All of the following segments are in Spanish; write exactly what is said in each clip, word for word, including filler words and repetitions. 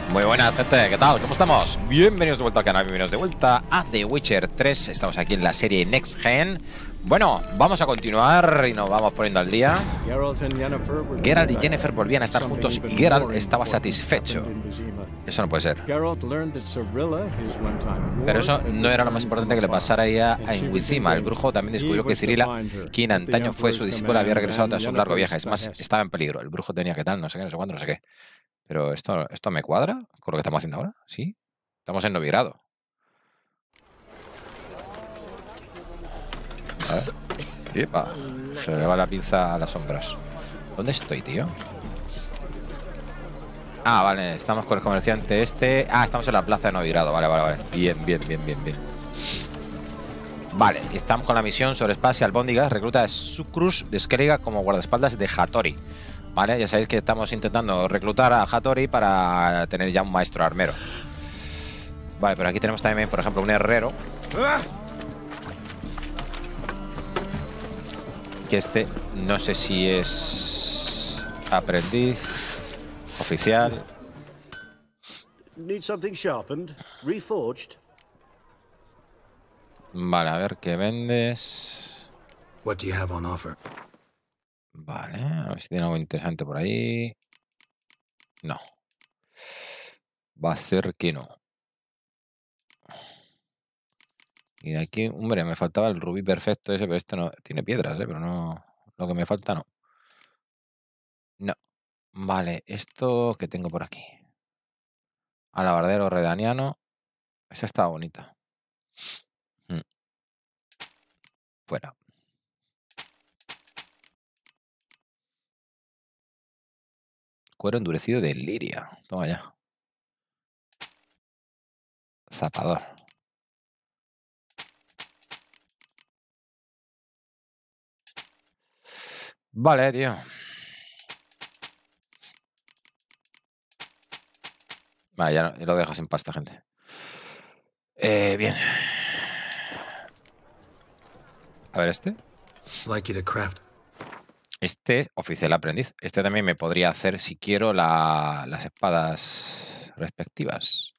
Muy buenas, gente, ¿qué tal? ¿Cómo estamos? Bienvenidos de vuelta al canal, bienvenidos de vuelta a The Witcher tres. Estamos aquí en la serie Next Gen. Bueno, vamos a continuar y nos vamos poniendo al día. Geralt y Yennefer volvían a estar juntos y Geralt estaba satisfecho. Eso no puede ser. Pero eso no era lo más importante que le pasara ahí a Ingwizima. El brujo también descubrió que Cirila, quien antaño fue su discípula, había regresado tras un largo viaje. Es más, estaba en peligro. El brujo tenía que tal, no sé qué, no sé cuándo, no sé qué. Pero esto, esto me cuadra con lo que estamos haciendo ahora, ¿sí? Estamos en novigrado. A ver. Epa. Se le va la pinza a las sombras. ¿Dónde estoy, tío? Ah, vale, estamos con el comerciante este. Ah, estamos en la plaza de novigrado. Vale, vale, vale. Bien, bien, bien, bien, bien. Vale, estamos con la misión sobre espacio albóndigas. Recluta a Sucrus de Skellige como guardaespaldas de Hattori. Vale, ya sabéis que estamos intentando reclutar a Hattori para tener ya un maestro armero. Vale, pero aquí tenemos también, por ejemplo, un herrero. Que este, no sé si es aprendiz, oficial. Need something sharpened, reforged. Vale, a ver qué vendes. What do you have on offer? Vale, a ver si tiene algo interesante por ahí. No. Va a ser que no. Y de aquí, hombre, me faltaba el rubí perfecto ese, pero este no tiene piedras, ¿eh? Pero no, lo que me falta no. No. Vale, esto que tengo por aquí. Alabardero redaniano. Esa está bonita. Hmm. Fuera. Cuero endurecido de liria. Toma ya. Zapador. Vale, tío. Vale, ya, no, ya lo dejas sin pasta, gente. Eh, bien. A ver, este. Like you to craft. Este, oficial aprendiz. Este también me podría hacer, si quiero, la, las espadas respectivas.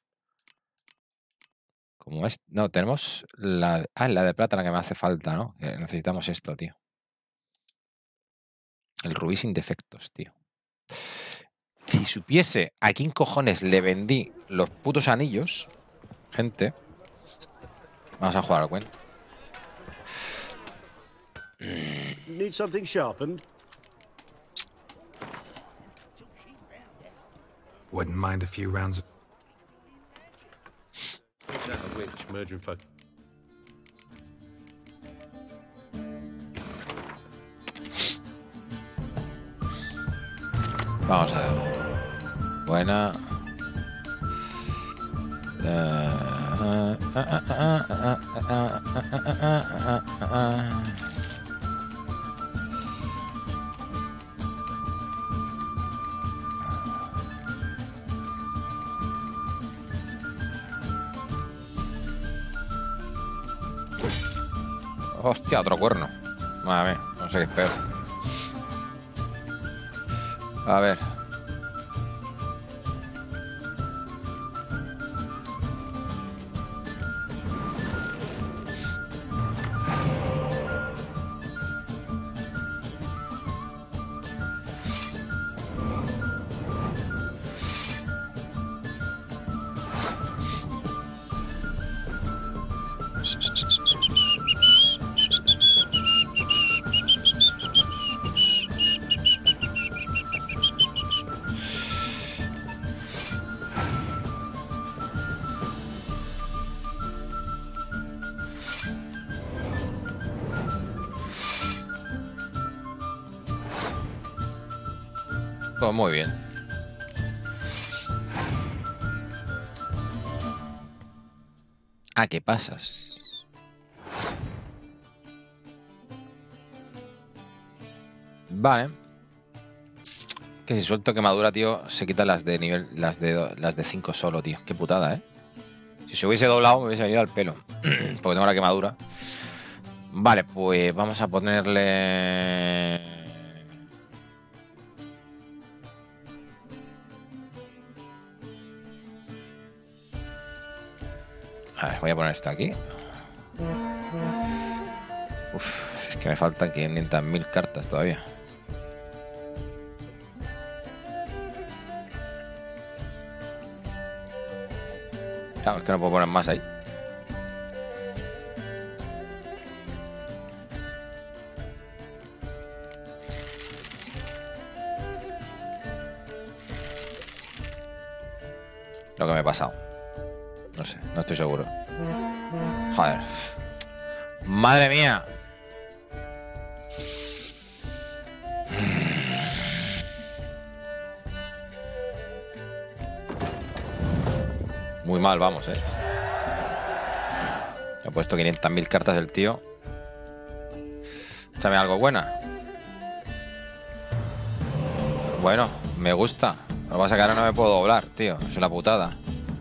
Como es. No, tenemos la. Ah, la de plata la que me hace falta, ¿no? Que necesitamos esto, tío. El rubí sin defectos, tío. Si supiese a quién cojones le vendí los putos anillos, gente. Vamos a jugar al cuento. Need something sharpened. Wouldn't mind a few rounds of... Witch, murder and fuck. Vamos a ver. Buena. Hostia, otro cuerno. Madre mía, no sé qué es peor. A ver. Pues muy bien. ¿A qué pasas? Vale. Que si suelto quemadura, tío, se quitan las de nivel, las de las de cinco solo, tío. Qué putada, ¿eh? Si se hubiese doblado me hubiese venido al pelo. Porque tengo la quemadura. Vale, pues vamos a ponerle... A ver, voy a poner esto aquí. Uf, es que me faltan quinientas mil cartas todavía. Claro, es que no puedo poner más ahí. Lo que me he pasado. No sé, no estoy seguro. Joder. Madre mía. Muy mal, vamos, eh. Me ha puesto quinientas mil cartas el tío. Échame algo buena. Bueno, me gusta. Lo que pasa es que ahora no me puedo doblar, tío. Es una putada.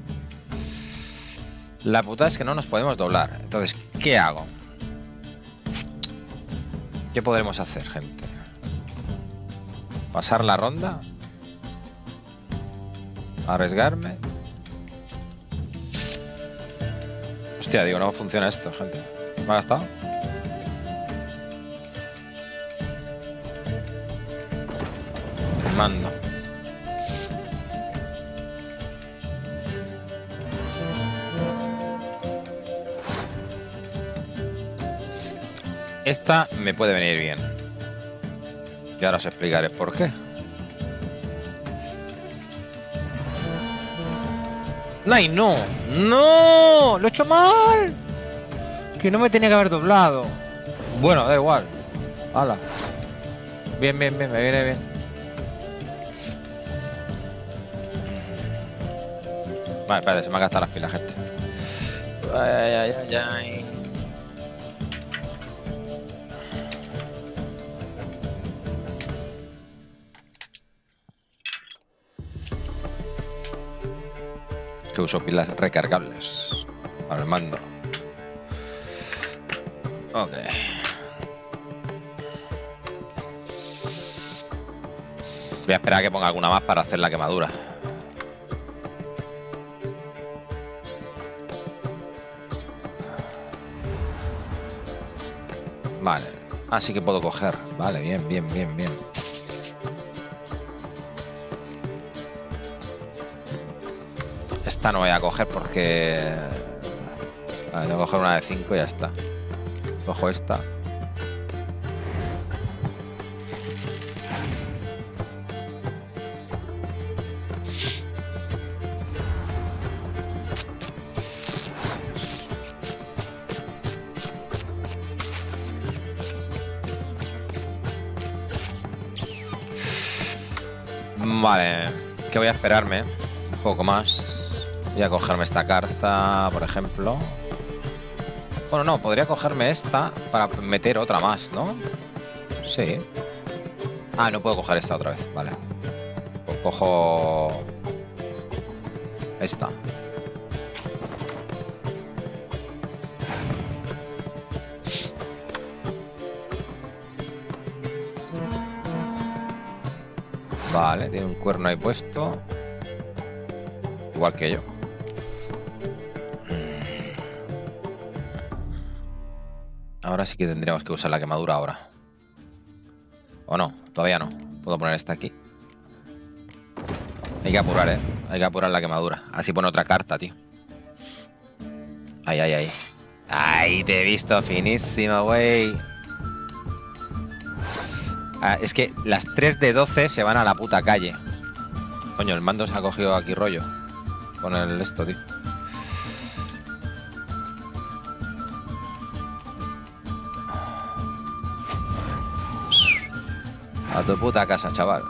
La putada es que no nos podemos doblar. Entonces, ¿qué hago? ¿Qué podremos hacer, gente? ¿Pasar la ronda? ¿Arriesgarme? Hostia, digo, no funciona esto, gente. ¿Me ha gastado? Mando. Esta me puede venir bien. Y ahora os explicaré por qué. ¡Ay, no! ¡No! ¡Lo he hecho mal! Que no me tenía que haber doblado. Bueno, da igual. ¡Hala! Bien, bien, bien, me viene bien. Vale, espérate, se me han gastado las pilas, gente. Ay, ay, ay, ay. Que uso pilas recargables para el mando. Ok. Voy a esperar a que ponga alguna más para hacer la quemadura. Vale. Así que puedo coger. Vale, bien, bien, bien, bien. Esta no voy a coger porque... Vale, tengo que coger una de cinco y ya está. Cojo esta. Vale, que voy a esperarme un poco más. Voy a cogerme esta carta, por ejemplo. Bueno, no, podría cogerme esta para meter otra más, ¿no? Sí. Ah, no puedo coger esta otra vez, vale. Pues cojo esta. Vale, tiene un cuerno ahí puesto. Igual que yo. Ahora sí que tendríamos que usar la quemadura ahora. ¿O no? Todavía no. Puedo poner esta aquí. Hay que apurar, ¿eh? Hay que apurar la quemadura. Así pone otra carta, tío. Ahí, ahí, ahí. Ahí te he visto finísimo, güey. Ah, es que las tres de doce se van a la puta calle. Coño, el mando se ha cogido aquí rollo. Con el esto, tío. A tu puta casa, chaval.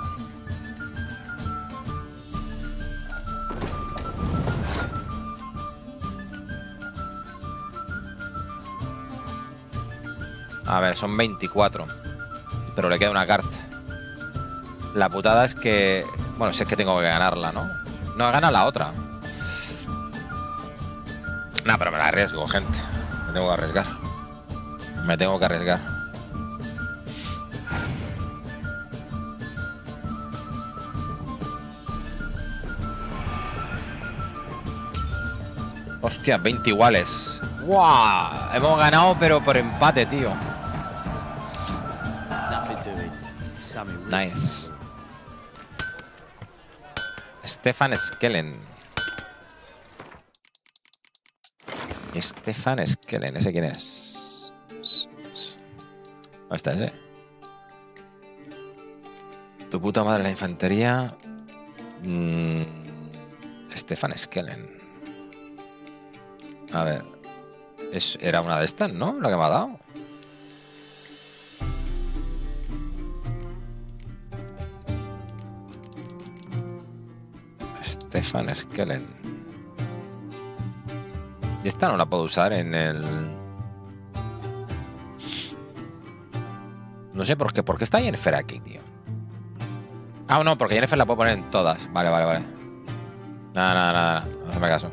A ver, son veinticuatro. Pero le queda una carta. La putada es que... Bueno, si es que tengo que ganarla, ¿no? No, gana la otra. No, pero me la arriesgo, gente. Me tengo que arriesgar. Me tengo que arriesgar. Hostia, veinte iguales. ¡Guau! Hemos ganado, pero por empate, tío. Nice. Stefan Skellen. Stefan Skellen, ¿ese quién es? ¿Dónde está ese? Tu puta madre la infantería. Mm, Stefan Skellen. A ver. Es, era una de estas, ¿no? La que me ha dado. Stefan Skellen. Y esta no la puedo usar en el... No sé por qué. ¿Por qué está Yennefer aquí, tío? Ah, no, porque Yennefer la puedo poner en todas. Vale, vale, vale. Nada, nada, nada. No hazme caso.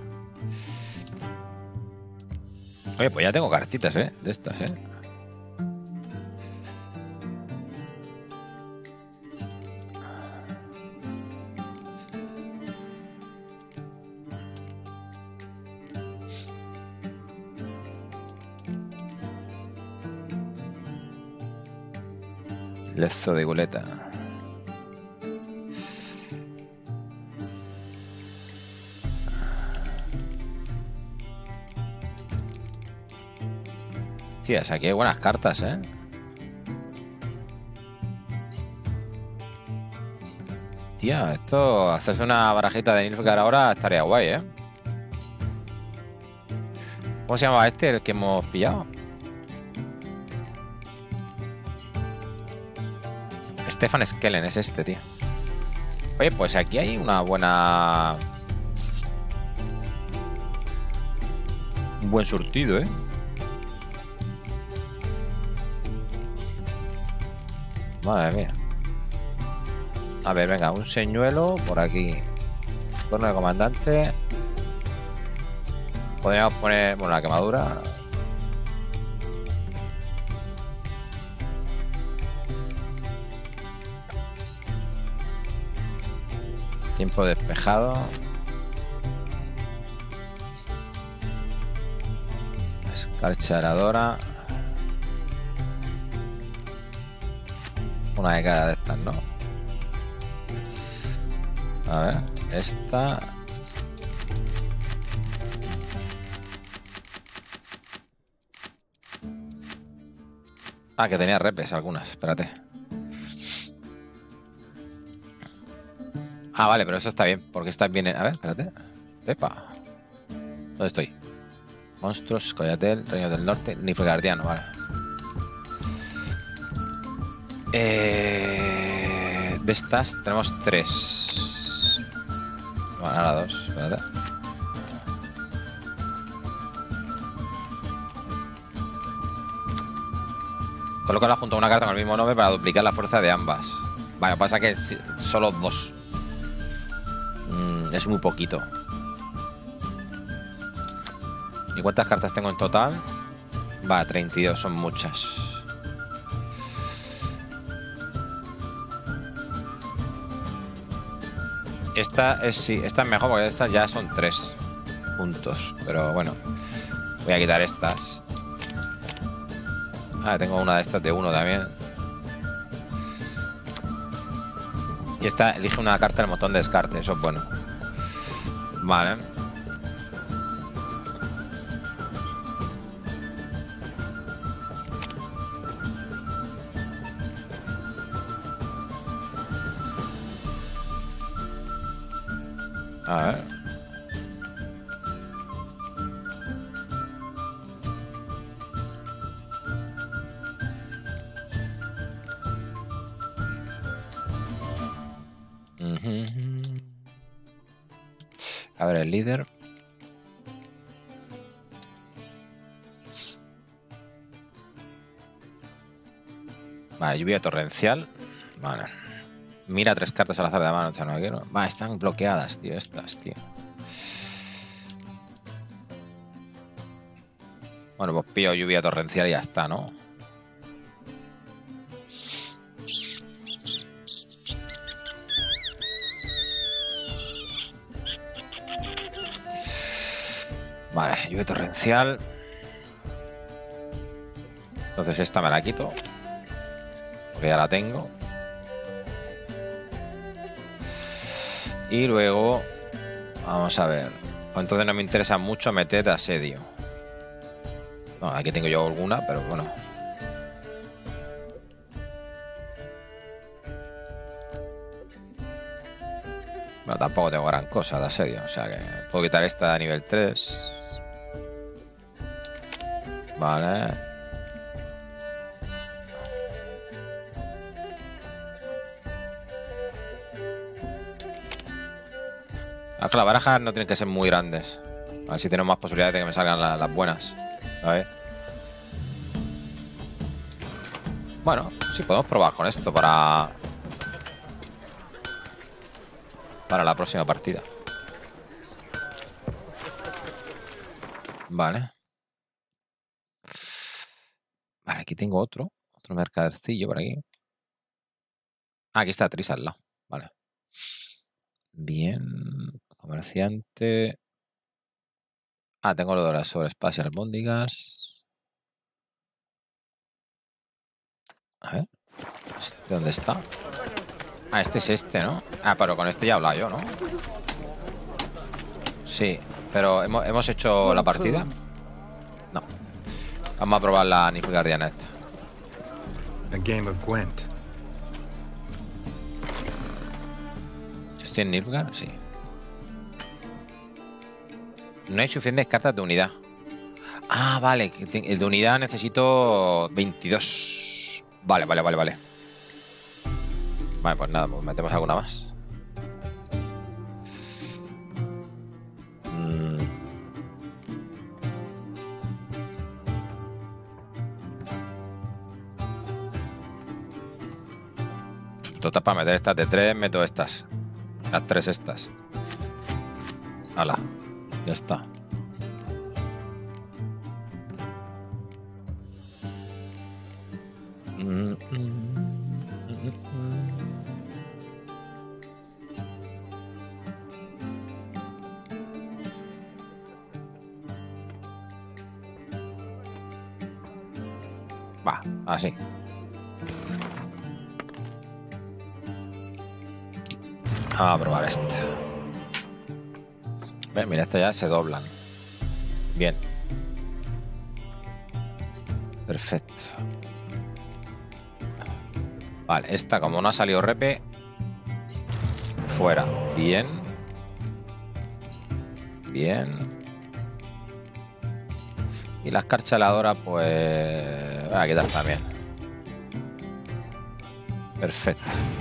Oye, pues ya tengo cartitas, ¿eh? De estas, ¿eh? Lezo de Goleta. Tías, aquí hay buenas cartas, ¿eh? Tía, esto... Hacerse una barajita de Nilfgaard ahora estaría guay, ¿eh? ¿Cómo se llamaba este, el que hemos pillado? Stefan Skellen es este, tío. Oye, pues aquí hay una buena... Un buen surtido, ¿eh? Madre mía. A ver, venga, un señuelo por aquí. Torno de comandante. Podríamos poner... Bueno, la quemadura... Tiempo despejado. Escarcharadora. Una de cada de estas, ¿no? A ver, esta. Ah, que tenía repes algunas, espérate. Ah, vale, pero eso está bien, porque estas vienen... A ver, espérate. Epa. ¿Dónde estoy? Monstruos, Coyatel, Reino del Norte, Nilfgaardiano, vale. Eh... De estas tenemos tres. Bueno, ahora dos, espérate. Colócala junto a una carta con el mismo nombre para duplicar la fuerza de ambas. Vale, pasa que es solo dos. Es muy poquito. ¿Y cuántas cartas tengo en total? Va, treinta y dos, son muchas. Esta es sí, esta es mejor porque estas ya son tres puntos. Pero bueno, voy a quitar estas. Ah, tengo una de estas de uno también. Y esta elige una carta del botón de descarte, eso es bueno. Vale. A ver. Uh-huh. A ver, el líder. Vale, lluvia torrencial. Vale. Mira tres cartas al azar de la mano. O sea, no quiero. Va, están bloqueadas, tío. Estas, tío. Bueno, pues pillo lluvia torrencial y ya está, ¿no? Vale, lluvia torrencial. Entonces esta me la quito. Porque ya la tengo. Y luego... Vamos a ver. Pues entonces no me interesa mucho meter asedio. No, aquí tengo yo alguna, pero bueno. Bueno, tampoco tengo gran cosa de asedio. O sea que puedo quitar esta a nivel tres. Vale. Ah, las barajas no tienen que ser muy grandes. A ver si tenemos más posibilidades de que me salgan la, las buenas. A ver. Bueno, sí podemos probar con esto para... Para la próxima partida. Vale. Vale, aquí tengo otro. Otro mercadercillo por aquí. Ah, aquí está Tris al lado. Vale. Bien. Comerciante. Ah, tengo lo de las sobreespacios albóndigas. A ver. ¿Este dónde está? Ah, este es este, ¿no? Ah, pero con este ya he hablado yo, ¿no? Sí, pero ¿hemos, ¿hemos hecho la partida? No. Vamos a probar la Nilfgaardiana esta. A game of Gwent. ¿Estoy en Nilfgaard? Sí. No hay suficientes cartas de unidad. Ah, vale. El de unidad necesito veintidós. Vale, vale, vale, vale. Vale, pues nada, pues metemos alguna más. Mm. Total, para meter estas de tres, meto estas. Las tres estas. Hala, ya está. Mm, mm, mm, mm. Va, así. Vamos a probar esta. Ve, mira, estas ya se doblan. Bien. Perfecto. Vale, esta como no ha salido repe. Fuera. Bien. Bien. Y la escarchaladora, pues... Voy a quitar también. Perfecto.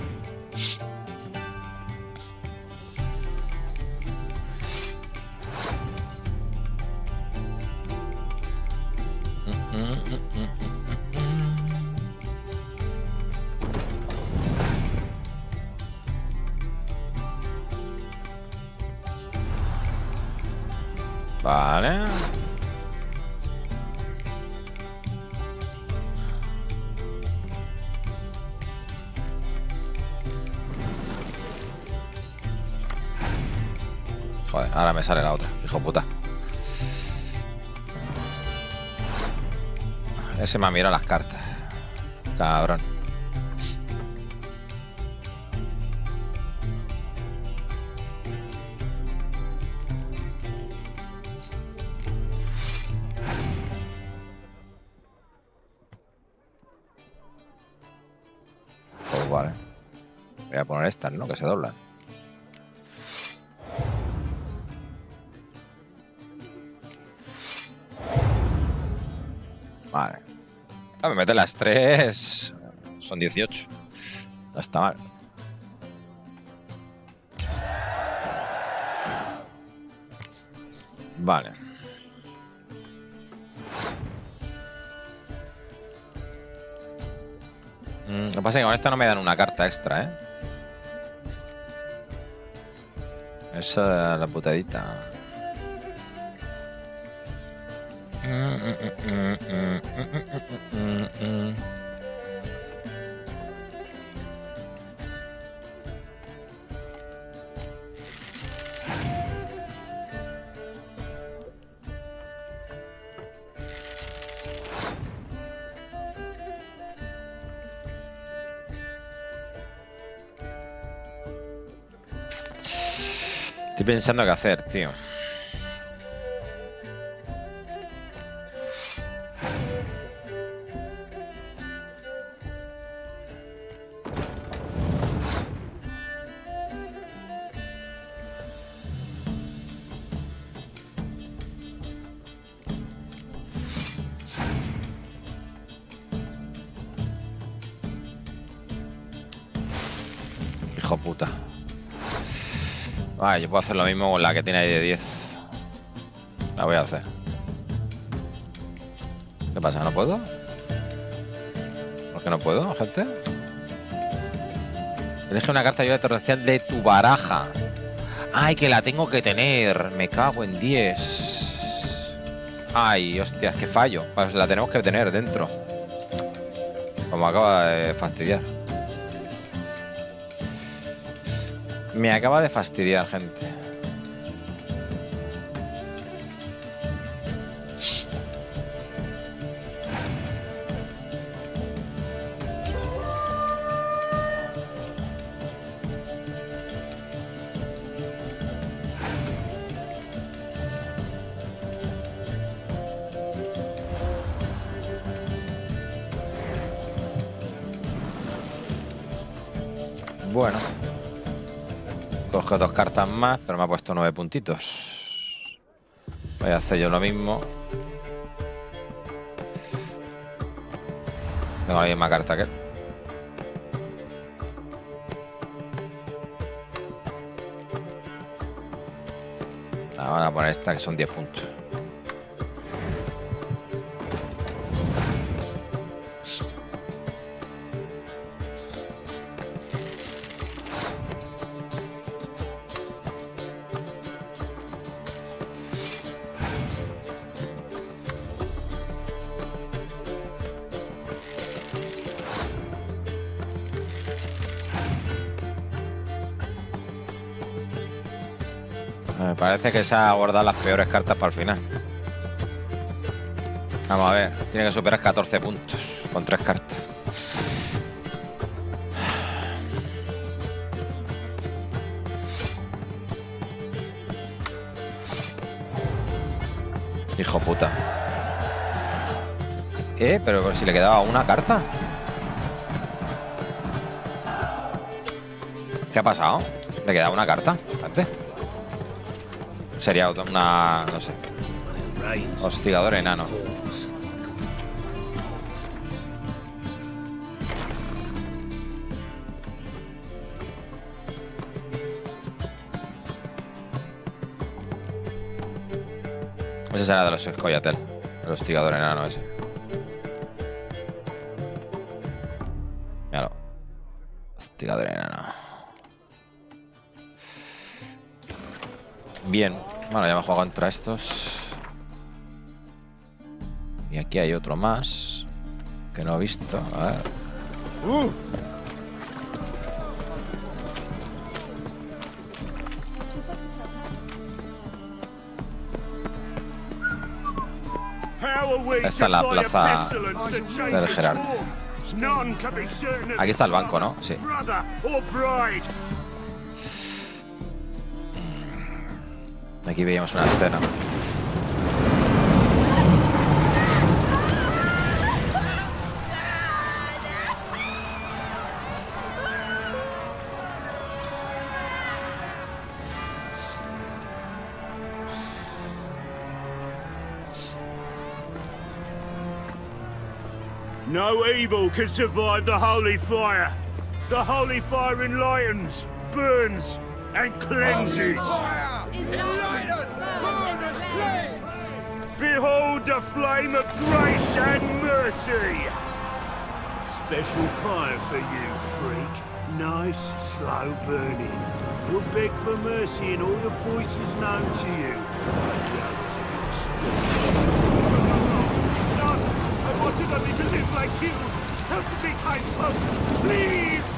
Vale. Joder, ahora me sale la otra, hijo puta. Ese me ha mirado las cartas. Cabrón. Pues vale. Voy a poner estas, ¿no? Que se doblan. Vale. Ah, me mete las tres. Son dieciocho. No está mal. Vale. Mm, lo que pasa es que con esta no me dan una carta extra, ¿eh? Esa es la putadita. Estoy pensando qué hacer, tío. Hijo puta. Vale, yo puedo hacer lo mismo con la que tiene ahí de diez. La voy a hacer. ¿Qué pasa? ¿No puedo? ¿Por qué no puedo, gente? Elige una carta de ayuda torrencial de tu baraja. ¡Ay, que la tengo que tener! Me cago en diez. ¡Ay, hostias, qué fallo! Pues la tenemos que tener dentro. Como acaba de fastidiar. Me acaba de fastidiar, gente. Bueno. Coge dos cartas más, pero me ha puesto nueve puntitos. Voy a hacer yo lo mismo. Tengo la misma carta que él. Vamos a poner esta, que son diez puntos. Me parece que se ha guardado las peores cartas para el final. Vamos a ver. Tiene que superar catorce puntos con tres cartas. Hijo puta. Eh, pero si le quedaba una carta. ¿Qué ha pasado? Le quedaba una carta antes. Sería una, no sé, hostigador enano. Ese será de los Scoia'tael, el hostigador enano ese. Míralo. Hostigador enano. Bien. Bueno, ya me he jugado contra estos. Y aquí hay otro más que no he visto. A ver. Uh. Esta es la plaza del Gerard. Aquí está el banco, ¿no? Sí. Aquí veíamos una escena. No evil can survive the holy fire. The holy fire enlightens, burns, and cleanses. Behold the flame of grace and mercy. Special fire for you, freak. Nice, slow burning. You'll beg for mercy in all the voices known to you. No, I wanted only to live like you. Help me, kind folk, please.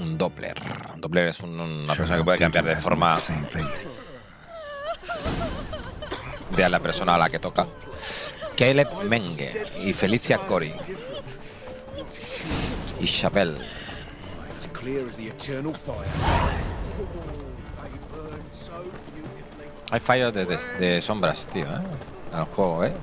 un Doppler. Un Doppler es un, una persona que puede cambiar de forma de a la persona a la que toca. Caleb Menge y Felicia Cory y Chapelle. Hay fallos de, de, de sombras, tío, ¿eh? Al juego, ¿eh?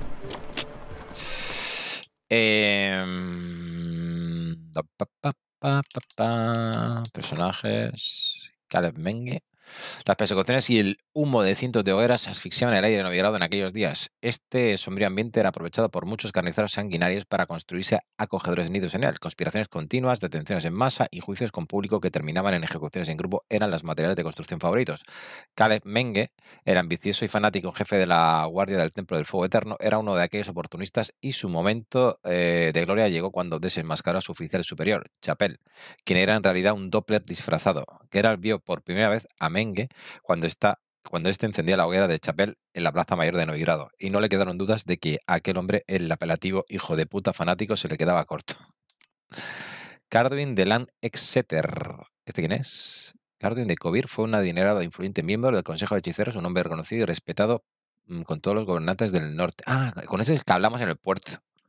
eh pa, pa, pa, pa, pa, personajes. Caleb Menge. Las persecuciones y el humo de cientos de hogueras asfixiaban el aire Novigrado en aquellos días. Este sombrío ambiente era aprovechado por muchos carniceros sanguinarios para construirse acogedores nidos en él. Conspiraciones continuas, detenciones en masa y juicios con público que terminaban en ejecuciones en grupo eran los materiales de construcción favoritos. Caleb Menge era ambicioso y fanático, jefe de la Guardia del Templo del Fuego Eterno, era uno de aquellos oportunistas y su momento eh, de gloria llegó cuando desenmascaró a su oficial superior, Chapelle, quien era en realidad un Doppler disfrazado. Geralt vio por primera vez a Menge cuando está cuando este encendía la hoguera de Chapelle en la plaza mayor de Novigrado, y no le quedaron dudas de que a aquel hombre el apelativo hijo de puta fanático se le quedaba corto. Carduin de Lan Exeter. ¿Este quién es? Carduin de Covir fue un adinerado e influyente miembro del Consejo de Hechiceros, un hombre reconocido y respetado mmm, con todos los gobernantes del norte. Ah, con ese es que hablamos en el puerto.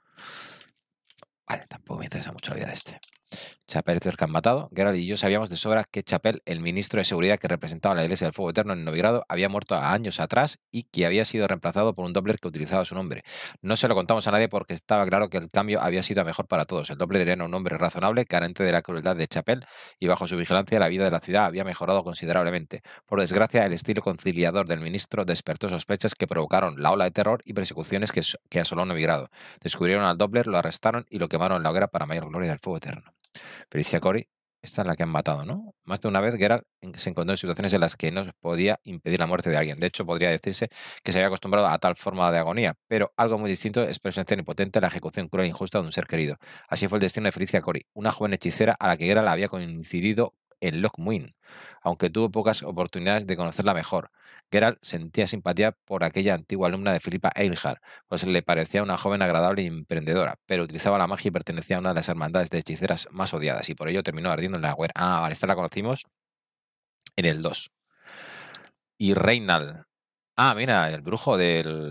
Vale, tampoco me interesa mucho la vida de este. Chapelle que han matado. Geralt y yo sabíamos de sobra que Chapelle, el ministro de seguridad que representaba la Iglesia del Fuego Eterno en Novigrado, había muerto años atrás y que había sido reemplazado por un Doppler que utilizaba su nombre. No se lo contamos a nadie porque estaba claro que el cambio había sido a mejor para todos. El Doppler era un hombre razonable, carente de la crueldad de Chapelle, y bajo su vigilancia la vida de la ciudad había mejorado considerablemente. Por desgracia, el estilo conciliador del ministro despertó sospechas que provocaron la ola de terror y persecuciones que, que asoló Novigrado. Descubrieron al Doppler, lo arrestaron y lo quemaron en la hoguera para mayor gloria del Fuego Eterno. Felicia Cory, esta es la que han matado, ¿no? Más de una vez Geralt se encontró en situaciones en las que no podía impedir la muerte de alguien. De hecho, podría decirse que se había acostumbrado a tal forma de agonía, pero algo muy distinto es presenciar impotente la ejecución cruel e injusta de un ser querido. Así fue el destino de Felicia Cory, una joven hechicera a la que Geralt había coincidido en Loch Muin, aunque tuvo pocas oportunidades de conocerla mejor. Geralt sentía simpatía por aquella antigua alumna de Filipa Eilhart, pues le parecía una joven agradable y emprendedora, pero utilizaba la magia y pertenecía a una de las hermandades de hechiceras más odiadas, y por ello terminó ardiendo en la hoguera. Ah, vale, esta la conocimos en el dos. Y Reinald. Ah, mira, el brujo del...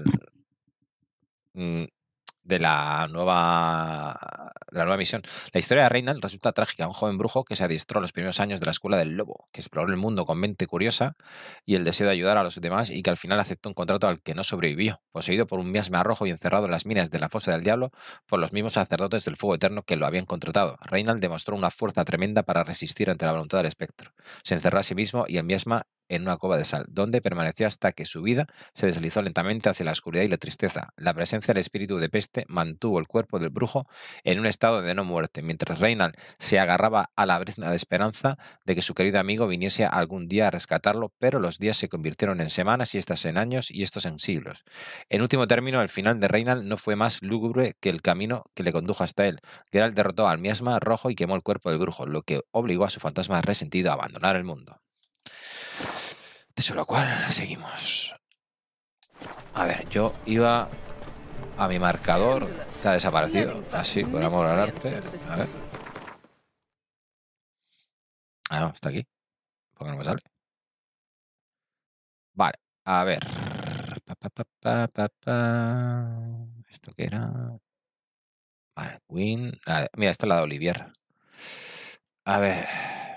de la nueva de la nueva misión. La historia de Reinald resulta trágica. Un joven brujo que se adiestró los primeros años de la escuela del lobo, que exploró el mundo con mente curiosa y el deseo de ayudar a los demás, y que al final aceptó un contrato al que no sobrevivió, poseído por un miasma rojo y encerrado en las minas de la fosa del diablo por los mismos sacerdotes del fuego eterno que lo habían contratado. Reinald demostró una fuerza tremenda para resistir ante la voluntad del espectro. Se encerró a sí mismo y el miasma en una cueva de sal, donde permaneció hasta que su vida se deslizó lentamente hacia la oscuridad y la tristeza. La presencia del espíritu de peste mantuvo el cuerpo del brujo en un estado de no muerte, mientras Reinald se agarraba a la brizna de esperanza de que su querido amigo viniese algún día a rescatarlo, pero los días se convirtieron en semanas y estas en años y estos en siglos. En último término, el final de Reinald no fue más lúgubre que el camino que le condujo hasta él. Geralt derrotó al miasma rojo y quemó el cuerpo del brujo, lo que obligó a su fantasma resentido a abandonar el mundo. Dicho lo cual, seguimos. A ver, yo iba a mi marcador, que ha desaparecido. Así, por amor al arte. A ver. Ah, no, está aquí. ¿Por qué no me sale? Vale, a ver. Pa, pa, pa, pa, pa, pa. ¿Esto qué era? Vale, Win. Ah, mira, esta es la de Olivier. A ver.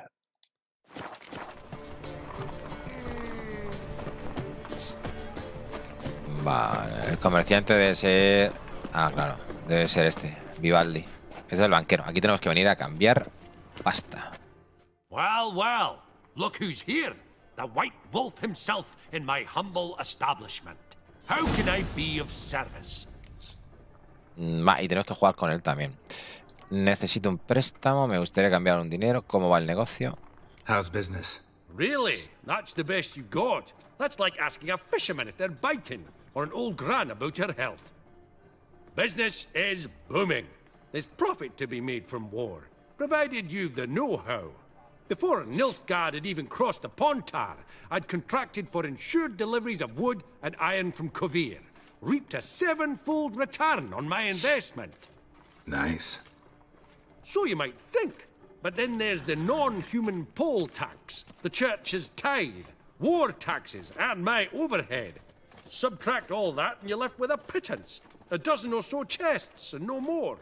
Vale, el comerciante debe ser... Ah, claro, debe ser este, Vivaldi. Es el banquero. Aquí tenemos que venir a cambiar pasta. Well, well, look who's here. The White Wolf himself in my humble establishment. How can I be of service? Va, y tenemos que jugar con él también. Necesito un préstamo, me gustaría cambiar un dinero. ¿Cómo va el negocio? How's business? Really? That's the best you've got? That's like asking a fisherman if they're biting, or an old gran about her health. Business is booming. There's profit to be made from war, provided you've the know-how. Before Nilfgaard had even crossed the Pontar, I'd contracted for insured deliveries of wood and iron from Kovir, reaped a sevenfold return on my investment. Nice. So you might think. But then there's the non-human poll tax, the church's tithe, war taxes, and my overhead. Subtract all that and you're left with a pittance. A dozen or so chests and no more.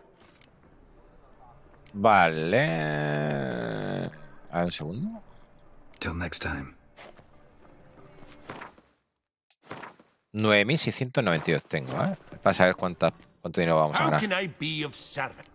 Vale. A ver un segundo. Till next time. nueve mil seiscientos noventa y dos tengo, ¿eh? Para saber cuánta, cuánto dinero vamos a How ganar. can I be of service?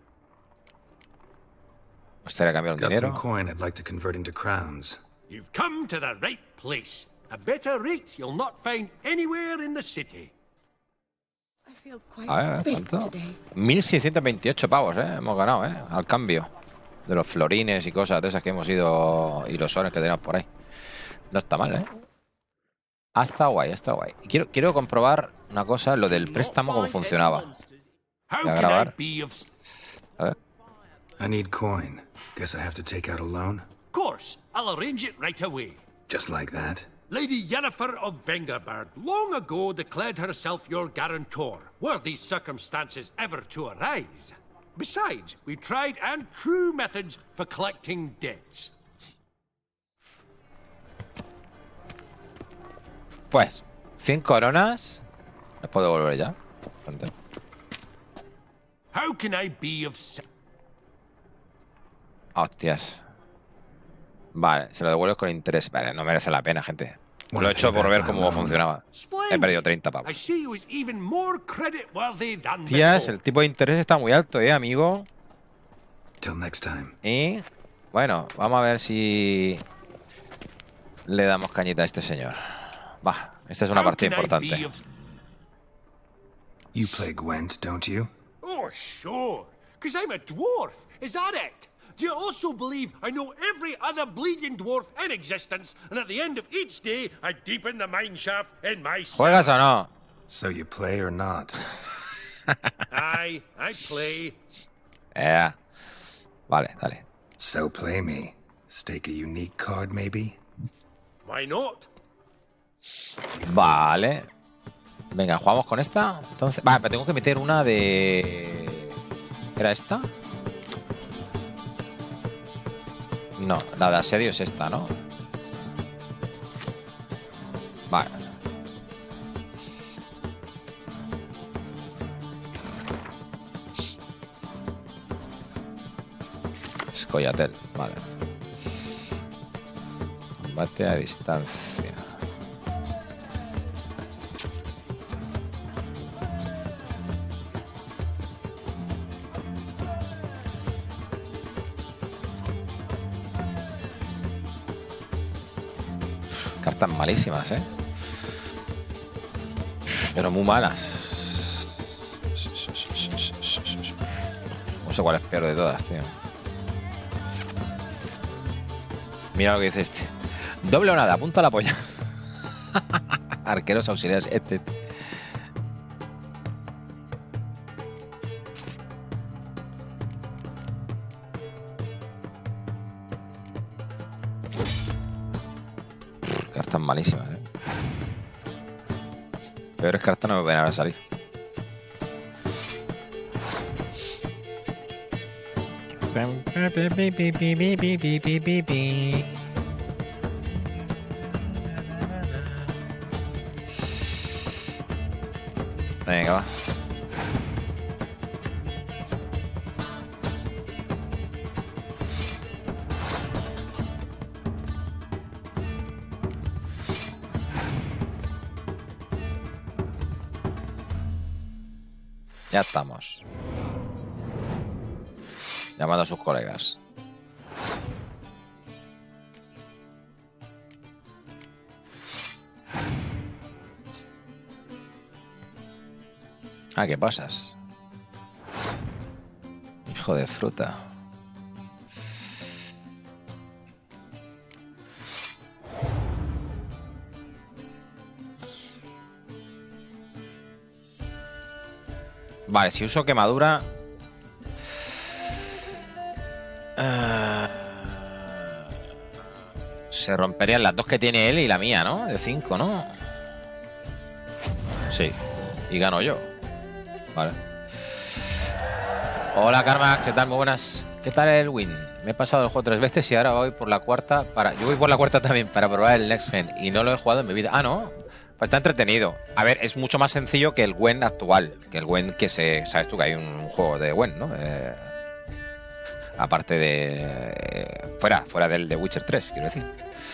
Me gustaría cambiar el Got some dinero. coin I'd like to convert into crowns. You've come to the right place. A better rate you'll not find anywhere in the city. I feel quite A ver, faint ¿cuánto? today. mil seiscientos veintiocho pavos, ¿eh? Hemos ganado, ¿eh? Al cambio. De los florines y cosas de esas que hemos ido. Y los sones que tenemos por ahí. No está mal, ¿eh? Ah, está guay, está guay. Y quiero, quiero comprobar una cosa, lo del préstamo, cómo funcionaba. How Voy a can I grabar. be of... A ver. I need coin. Guess I have to take out a loan? Of course, I'll arrange it right away. Just like that? Lady Yennefer of Vengerberg long ago declared herself your guarantor, were these circumstances ever to arise. Besides, we tried and true methods for collecting debts. Pues, cien coronas. ¿Les puedo devolver ya? Gente. How can I be of... se- Hostias. Vale, se lo devuelves con interés. Vale, no merece la pena, gente. Lo Bueno, he hecho por pues, ver pues, cómo no. funcionaba. He Splendid. perdido treinta I pavos. see you as even more credit-worthy than Hostias, before. el tipo de interés está muy alto, ¿eh, amigo? Till next time. Y... Bueno, vamos a ver si... Le damos cañita a este señor. Va, esta es una How partida can I be importante. of- You play Gwent, don't you? Oh, sure. Because I'm a dwarf. Is that it? Do you also believe I know every other bleeding dwarf in existence, and at the end of each day, I deepen the mine shaft in my ¿Juegas o no? So you play or not? Aye, I play. Eh. Vale, dale. So play me. Stake a unique card, maybe? Why not? Vale. Venga, jugamos con esta. Entonces, vale, pero tengo que meter una de... ¿Era esta? No, la de asedio es esta, ¿no? Vale. Escollatel, vale. Combate a distancia. Cartas malísimas, ¿eh? Pero muy malas. No sé cuál es peor de todas, tío. Mira lo que dice este. Doble o nada, apunta a la polla. Arqueros auxiliares, este, este. Cartas malísimas, ¿eh? Peores cartas no me pueden ahora salir. Venga, va. Ya estamos. Llamando a sus colegas. Ah, ¿qué pasas? Hijo de fruta. Vale, si uso quemadura... Uh, se romperían las dos que tiene él y la mía, ¿no? De cinco, ¿no? Sí. Y gano yo. Vale. Hola, Karma. ¿Qué tal? Muy buenas. ¿Qué tal el win? Me he pasado el juego tres veces y ahora voy por la cuarta para... Yo voy por la cuarta también para probar el Next Gen y no lo he jugado en mi vida. Ah, no. Pues está entretenido. A ver, es mucho más sencillo que el Gwen actual. Que el Gwen que se... Sabes tú que hay un juego de Gwen, ¿no? Eh, aparte de... Eh, fuera, fuera del de Witcher tres, quiero decir.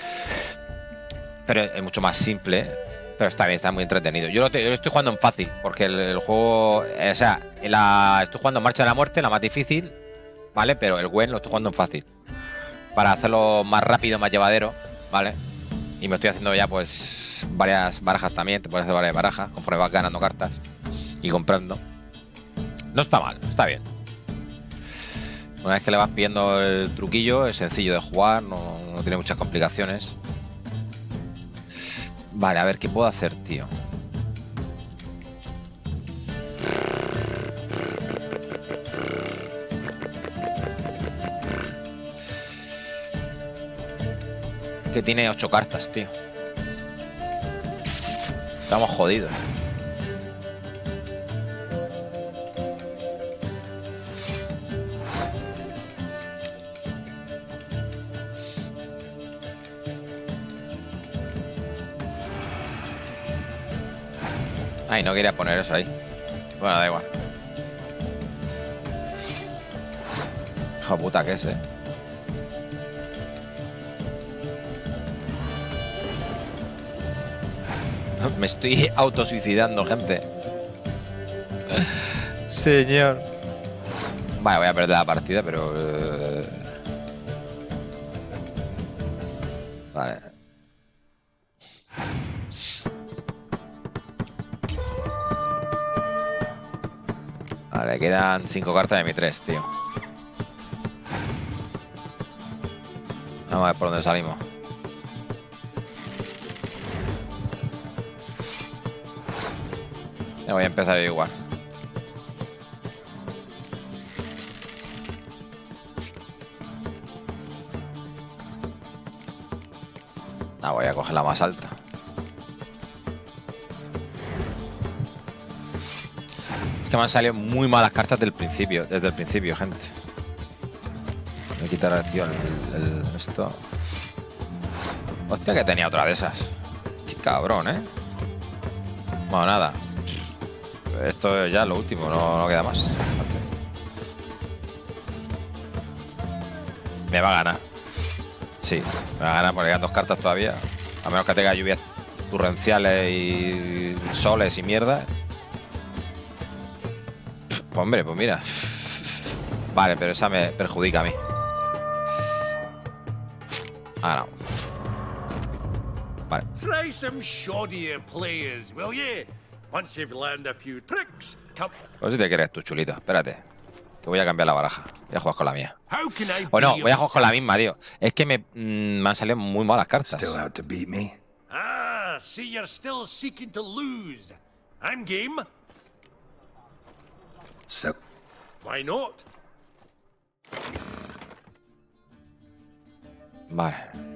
Pero es mucho más simple. Pero está bien, está muy entretenido. Yo lo, te, yo lo estoy jugando en fácil. Porque el, el juego... O sea, la, estoy jugando en Marcha de la Muerte, la más difícil. ¿Vale? Pero el Gwen lo estoy jugando en fácil. Para hacerlo más rápido, más llevadero. ¿Vale? Y me estoy haciendo ya, pues, varias barajas también. Te puedes hacer varias barajas conforme vas ganando cartas y comprando. No está mal, está bien. Una vez que le vas pillando el truquillo, es sencillo de jugar, no, no tiene muchas complicaciones. Vale, a ver, ¿qué puedo hacer, tío? Que tiene ocho cartas, tío. Estamos jodidos. Ay, no quería poner eso ahí. Bueno, da igual. Hijo puta que es, eh. Me estoy autosuicidando, gente. Señor. Vale, voy a perder la partida, pero... Uh... Vale. Vale, quedan cinco cartas de mi tres, tío. Vamos a ver por dónde salimos. Ya voy a empezar igual. Ah, voy a coger la más alta. Es que me han salido muy malas cartas del principio, desde el principio, gente. Voy a quitar, tío, el, el, esto. Hostia, que tenía otra de esas. Qué cabrón, ¿eh? Bueno, nada. Esto ya es lo último, no, no queda más. Me va a ganar. Sí, me va a ganar porque quedan dos cartas todavía. A menos que tenga lluvias torrenciales y soles y mierda. Pues hombre, pues mira. Vale, pero esa me perjudica a mí. Ah, no. Vale. Try some shoddier players, will ye? Once you've learned a few tricks, come... Pues si te quieres tú, chulito. Espérate. Que voy a cambiar la baraja. Voy a jugar con la mía. How can I O no, be voy a of jugar con la misma, tío. Es que me, mm, me han salido muy malas cartas. Still out to beat me? Ah, see you're still seeking to lose. I'm game. So, Why not? Vale.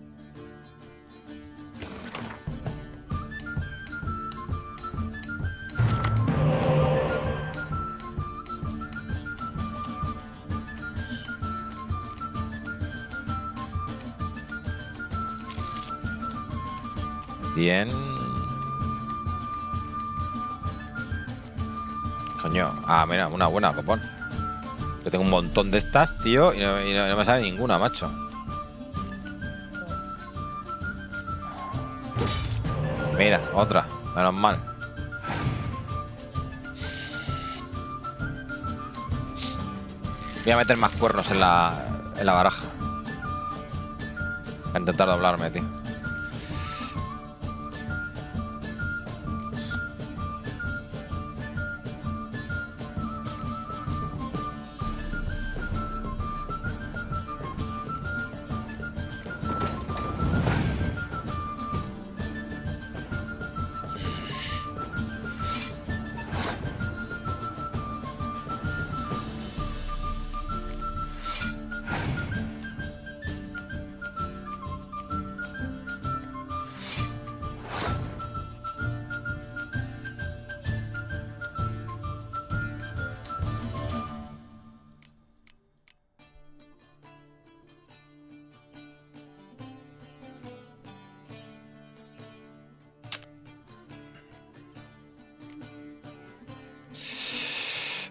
Bien. Coño. Ah, mira, una buena, copón. Yo tengo un montón de estas, tío, y no, y no, no me sale ninguna, macho. Mira, otra. Menos mal. Voy a meter más cuernos en la, en la baraja. Voy a intentar doblarme, tío.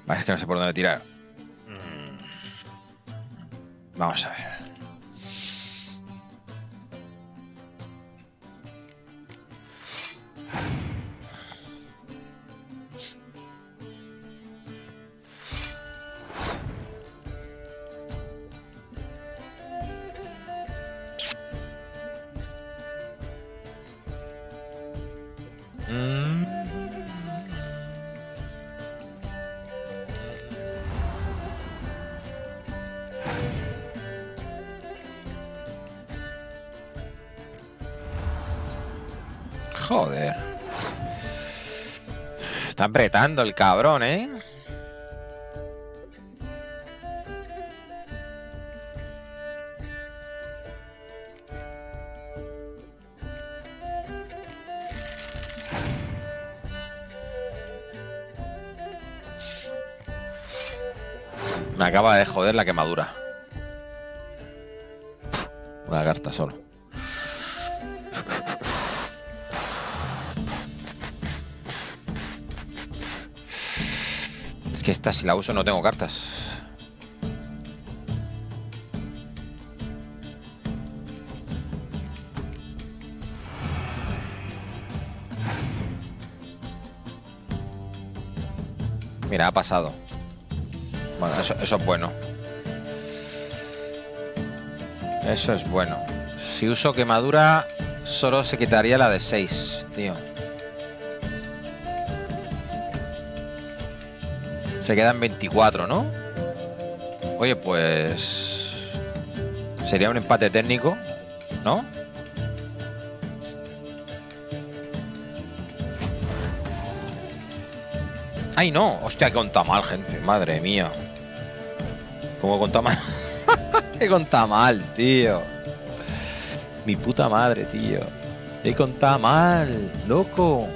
Vale, es que no sé por dónde tirar. Vamos a ver. Joder. Está apretando el cabrón, ¿eh? Me acaba de joder la quemadura. Una carta solo. Es que esta si la uso no tengo cartas. Mira, ha pasado. Bueno, eso, eso es bueno. Eso es bueno. Si uso quemadura, solo se quitaría la de seis, tío. Se quedan veinticuatro, ¿no? Oye, pues... sería un empate técnico, ¿no? ¡Ay, no! Hostia, que contado mal, gente. Madre mía. ¿Cómo he contado mal? He contado mal, tío. Mi puta madre, tío. He contado mal, loco.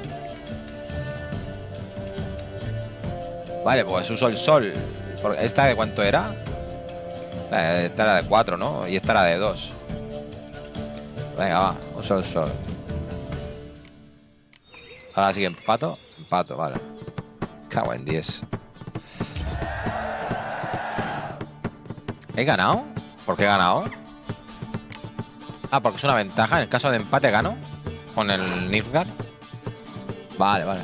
Vale, pues uso el sol. ¿Esta de cuánto era? Esta era de cuatro, ¿no? Y esta era de dos. Venga, va. Uso el sol. Ahora sí que empato. Empato, vale. Cago en diez. ¿He ganado? ¿Por qué he ganado? Ah, porque es una ventaja. En el caso de empate gano. Con el Nilfgaard. Vale, vale.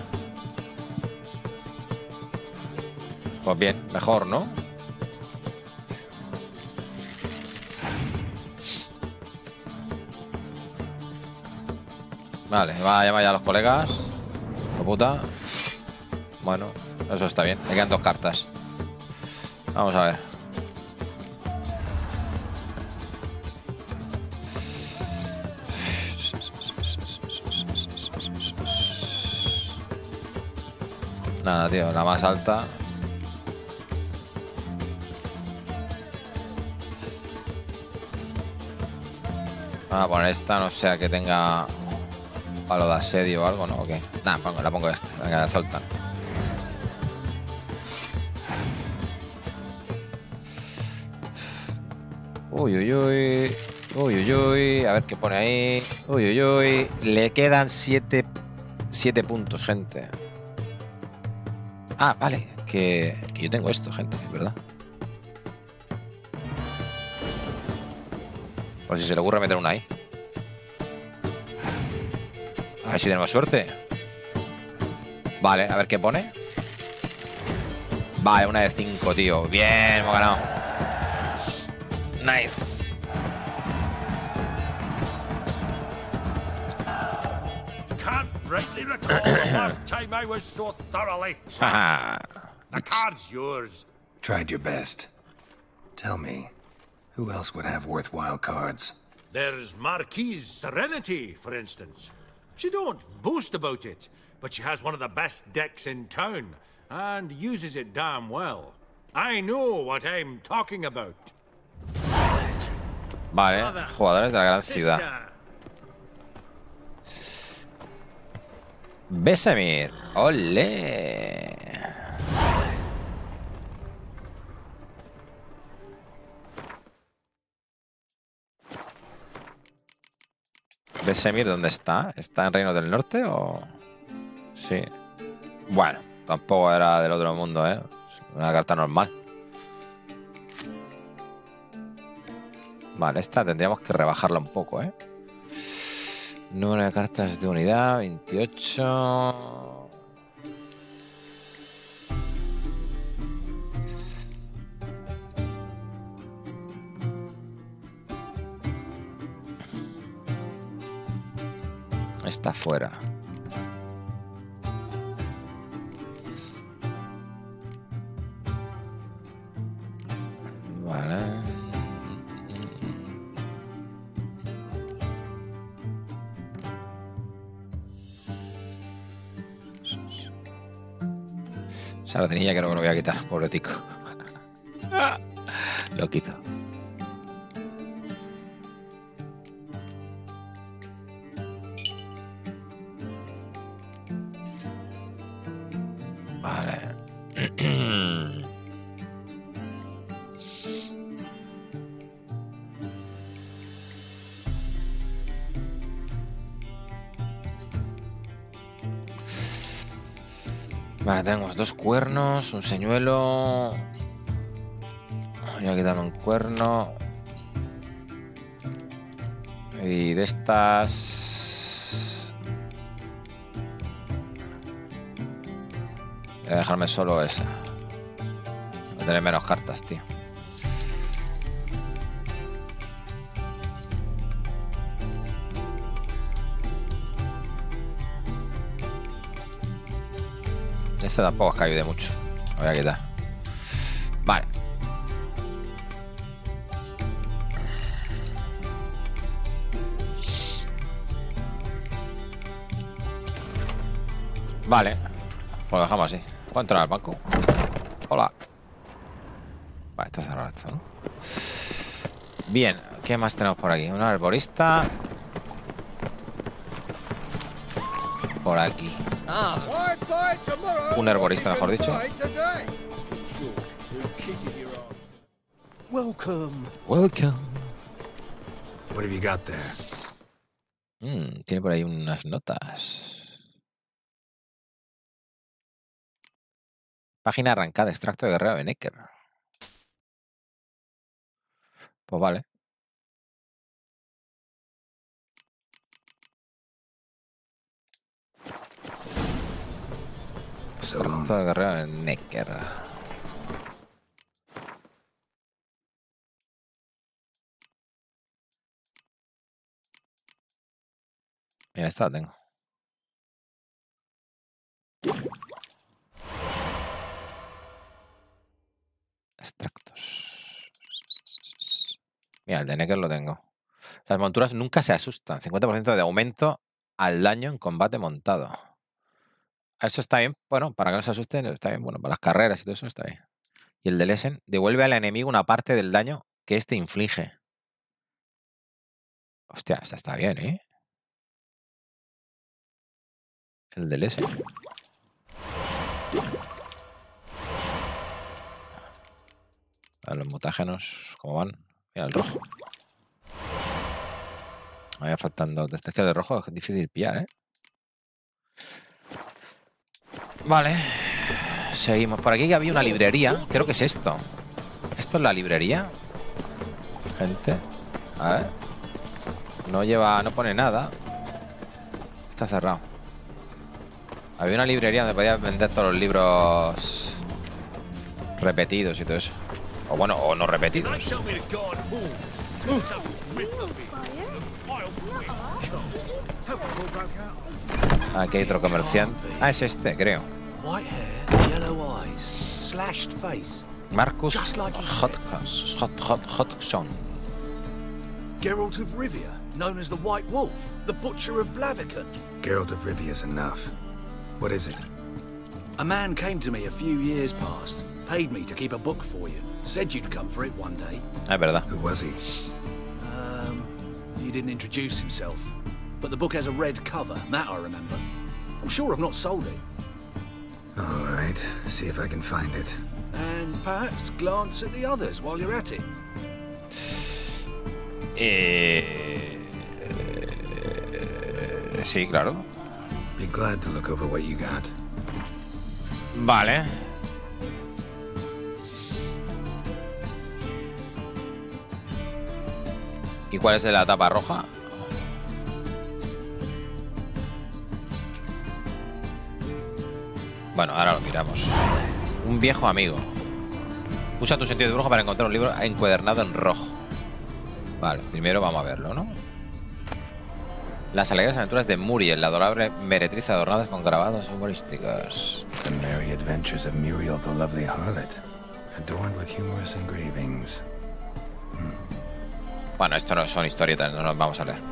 Pues bien, mejor, ¿no? Vale, va a llamar ya a los colegas. ¡Oh, puta! Bueno, eso está bien. Me quedan dos cartas. Vamos a ver. Nada, tío, la más alta. Vamos a poner esta, no sea que tenga palo de asedio o algo, ¿no? ¿O qué? Nada, pongo, la pongo esta. Venga, la soltan. Uy, uy, uy. Uy, uy, uy. A ver qué pone ahí. Uy, uy, uy. Le quedan siete, siete puntos, gente. Ah, vale. Que, que yo tengo esto, gente, es verdad. Por si se le ocurre meter una ahí. A ver si tenemos suerte. Vale, a ver qué pone. Vale, una de cinco, tío. Bien, hemos ganado. Nice. Can't rightly recall the last time I was so thoroughly thanked. The card's yours. Tried your best. Tell me, who else would have worthwhile cards? There's Marquise Serenity, for instance. She don't boast about it, but she has one of the best decks in town, and uses it damn well. I know what I'm talking about. Vale, jugadores de la gran ciudad. Vesemir. ¡Ole! Vesemir, ¿dónde está? ¿Está en Reino del Norte o...? Sí. Bueno, tampoco era del otro mundo, ¿eh? Una carta normal. Vale, esta tendríamos que rebajarla un poco, ¿eh? Número de cartas de unidad, veintiocho. Está fuera. Vale. Esa la tenía, creo que lo voy a quitar, pobre tico. Lo quito. Vale. Vale, tenemos dos cuernos, un señuelo. Voy a quitarme un cuerno. Y de estas... voy a dejarme solo esa. Voy a tener menos cartas, tío. Este tampoco es que ayude mucho. Lo voy a quitar. Vale. Vale. Pues lo dejamos así. ¿Puedo entrar al banco? Hola. Vale, está cerrado esto, ¿no? Bien. ¿Qué más tenemos por aquí? Un arborista. Por aquí. Un herborista, mejor dicho. Welcome. Welcome. What have you got there? Mm, tiene por ahí unas notas. Página arrancada, extracto de guerrero de Necker. Pues vale. Extracto de guerrero de Necker. Mira, esta la tengo. Extractos. Mira, el de Necker lo tengo. Las monturas nunca se asustan. cincuenta por ciento de aumento al daño en combate montado. Eso está bien. Bueno, para que no se asusten, está bien. Bueno, para las carreras y todo eso está bien. Y el de Lesen devuelve al enemigo una parte del daño que éste inflige. Hostia, esta está bien, ¿eh? El de Lesen. A los mutágenos, ¿cómo van? Mira, el rojo. Vaya faltando. Este es que el de rojo es difícil pillar, ¿eh? Vale. Seguimos. Por aquí había una librería. Creo que es esto. ¿Esto es la librería? Gente. A ver. No lleva... no pone nada. Está cerrado. Había una librería donde podías vender todos los libros repetidos y todo eso. O bueno, o no repetidos. Aquí hay otro comerciante. Ah, es este, creo. Marcus Hodgson. Geralt of Rivia, known as the White Wolf, the Butcher of Blaviken. Geralt of Rivia is enough. What is it? A man came to me a few years past, paid me to keep a book for you, said you'd come for it one day. Es verdad. Who was he? Um, he didn't introduce himself, but the book has a red cover, that I remember. I'm sure I've not sold it. All right, see if I can find it. And perhaps glance at the others while you're at it. Eh... Sí, claro. Be glad to look over what you got. Vale. ¿Y cuál es de la tapa roja? Bueno, ahora lo miramos. Un viejo amigo. Usa tu sentido de brujo para encontrar un libro encuadernado en rojo. Vale, primero vamos a verlo, ¿no? Las alegres aventuras de Muriel, la adorable meretriz adornadas con grabados humorísticos. The merry adventures of Muriel the lovely harlot, adorned with humorous engravings. Hmm. Bueno, esto no son historietas, no nos vamos a leer.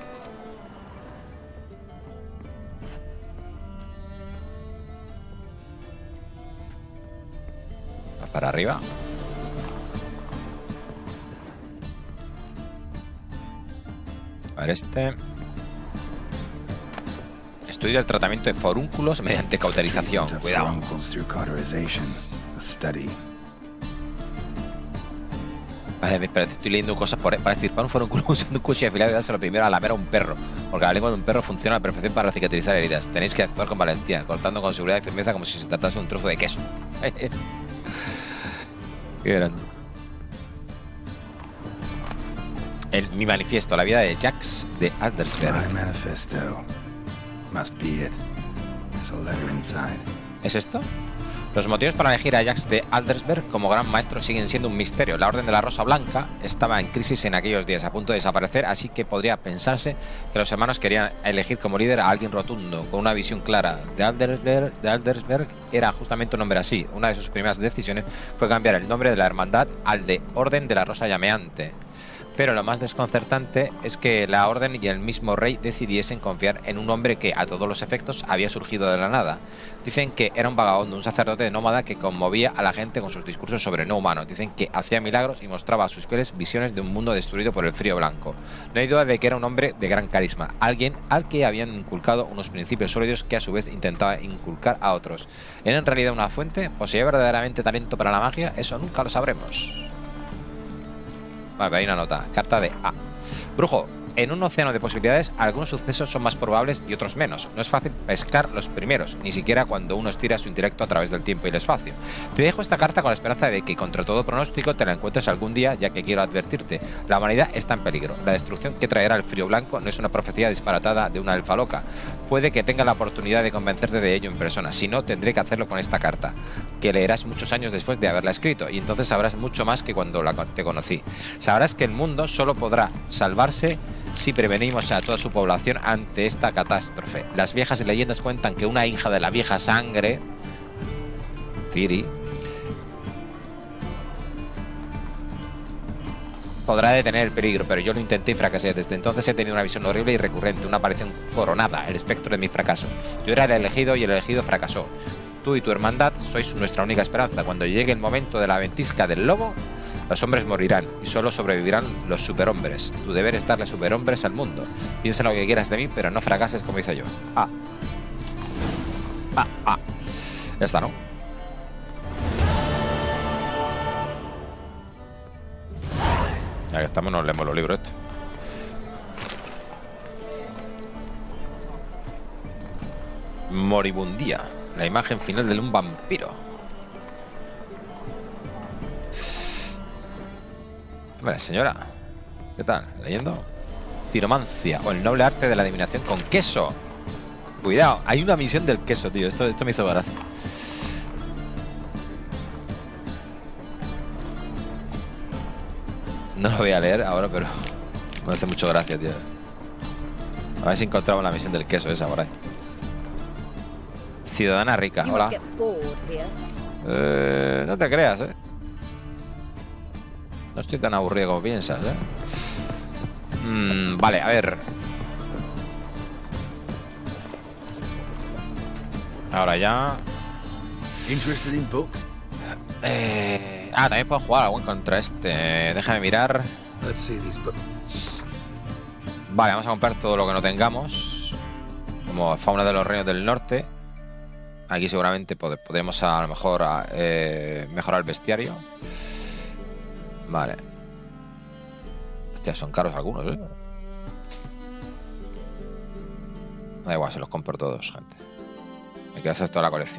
Va para arriba. A ver este. Estudio el tratamiento de forúnculos mediante cauterización. Cuidado. Vale, espérate, estoy leyendo cosas por, para extirpar un forúnculo usando un cuchillo afilado y dárselo primero a lamer a un perro. Porque la lengua de un perro funciona a la perfección para cicatrizar heridas. Tenéis que actuar con valentía, cortando con seguridad y firmeza como si se tratase de un trozo de queso. Qué grande. El, mi manifiesto, la vida de Jacques de Aldersberg. My manifesto. Must be it. There's a letter inside. ¿Es esto? Los motivos para elegir a Jacques de Aldersberg como gran maestro siguen siendo un misterio. La Orden de la Rosa Blanca estaba en crisis en aquellos días, a punto de desaparecer, así que podría pensarse que los hermanos querían elegir como líder a alguien rotundo, con una visión clara. De Aldersberg, de Aldersberg era justamente un hombre así. Una de sus primeras decisiones fue cambiar el nombre de la hermandad al de Orden de la Rosa Llameante. Pero lo más desconcertante es que la orden y el mismo rey decidiesen confiar en un hombre que, a todos los efectos, había surgido de la nada. Dicen que era un vagabundo, un sacerdote nómada que conmovía a la gente con sus discursos sobre no humanos. Dicen que hacía milagros y mostraba a sus fieles visiones de un mundo destruido por el frío blanco. No hay duda de que era un hombre de gran carisma, alguien al que habían inculcado unos principios sólidos que a su vez intentaba inculcar a otros. ¿Era en realidad una fuente? ¿Poseía verdaderamente talento para la magia? Eso nunca lo sabremos. Vale, hay una nota. Carta de A. Brujo, en un océano de posibilidades, algunos sucesos son más probables y otros menos. No es fácil pescar los primeros, ni siquiera cuando uno estira su intelecto a través del tiempo y el espacio. Te dejo esta carta con la esperanza de que, contra todo pronóstico, te la encuentres algún día, ya que quiero advertirte. La humanidad está en peligro. La destrucción que traerá el frío blanco no es una profecía disparatada de una elfa loca. Puede que tenga la oportunidad de convencerte de ello en persona. Si no, tendré que hacerlo con esta carta, que leerás muchos años después de haberla escrito, y entonces sabrás mucho más que cuando la te conocí. Sabrás que el mundo solo podrá salvarse si prevenimos a toda su población ante esta catástrofe. Las viejas leyendas cuentan que una hija de la vieja sangre, Ciri, podrá detener el peligro, pero yo lo intenté y fracasé. Desde entonces he tenido una visión horrible y recurrente, una aparición coronada, el espectro de mi fracaso. Yo era el elegido y el elegido fracasó. Tú y tu hermandad sois nuestra única esperanza. Cuando llegue el momento de la ventisca del lobo, los hombres morirán y solo sobrevivirán los superhombres. Tu deber es darle superhombres al mundo. Piensa lo que quieras de mí, pero no fracases como hice yo. Ah. Ah, ah. Ya está, ¿no? Ya que estamos, nos leemos los libros estos. Moribundía. La imagen final de un vampiro. Hombre, señora, ¿qué tal? ¿Leyendo? Tiromancia o el noble arte de la adivinación con queso. Cuidado, hay una misión del queso, tío. Esto, esto me hizo gracia. No lo voy a leer ahora, pero me hace mucho gracia, tío. A ver si encontramos la misión del queso esa por ahí. Ciudadana rica, hola. Eh, no te creas, eh. No estoy tan aburrido como piensas, ¿eh? Mm, vale, a ver. Ahora ya. Interested in books? Eh, ah, también puedo jugar algún contra este. Déjame mirar. Let's see these books. Vale, vamos a comprar todo lo que no tengamos. Como fauna de los reinos del norte. Aquí seguramente pod podremos a, a lo mejor a, eh, mejorar el bestiario. Vale. Hostia, son caros algunos, ¿eh? Da igual, se los compro todos, gente. Me quiero hacer toda la colección.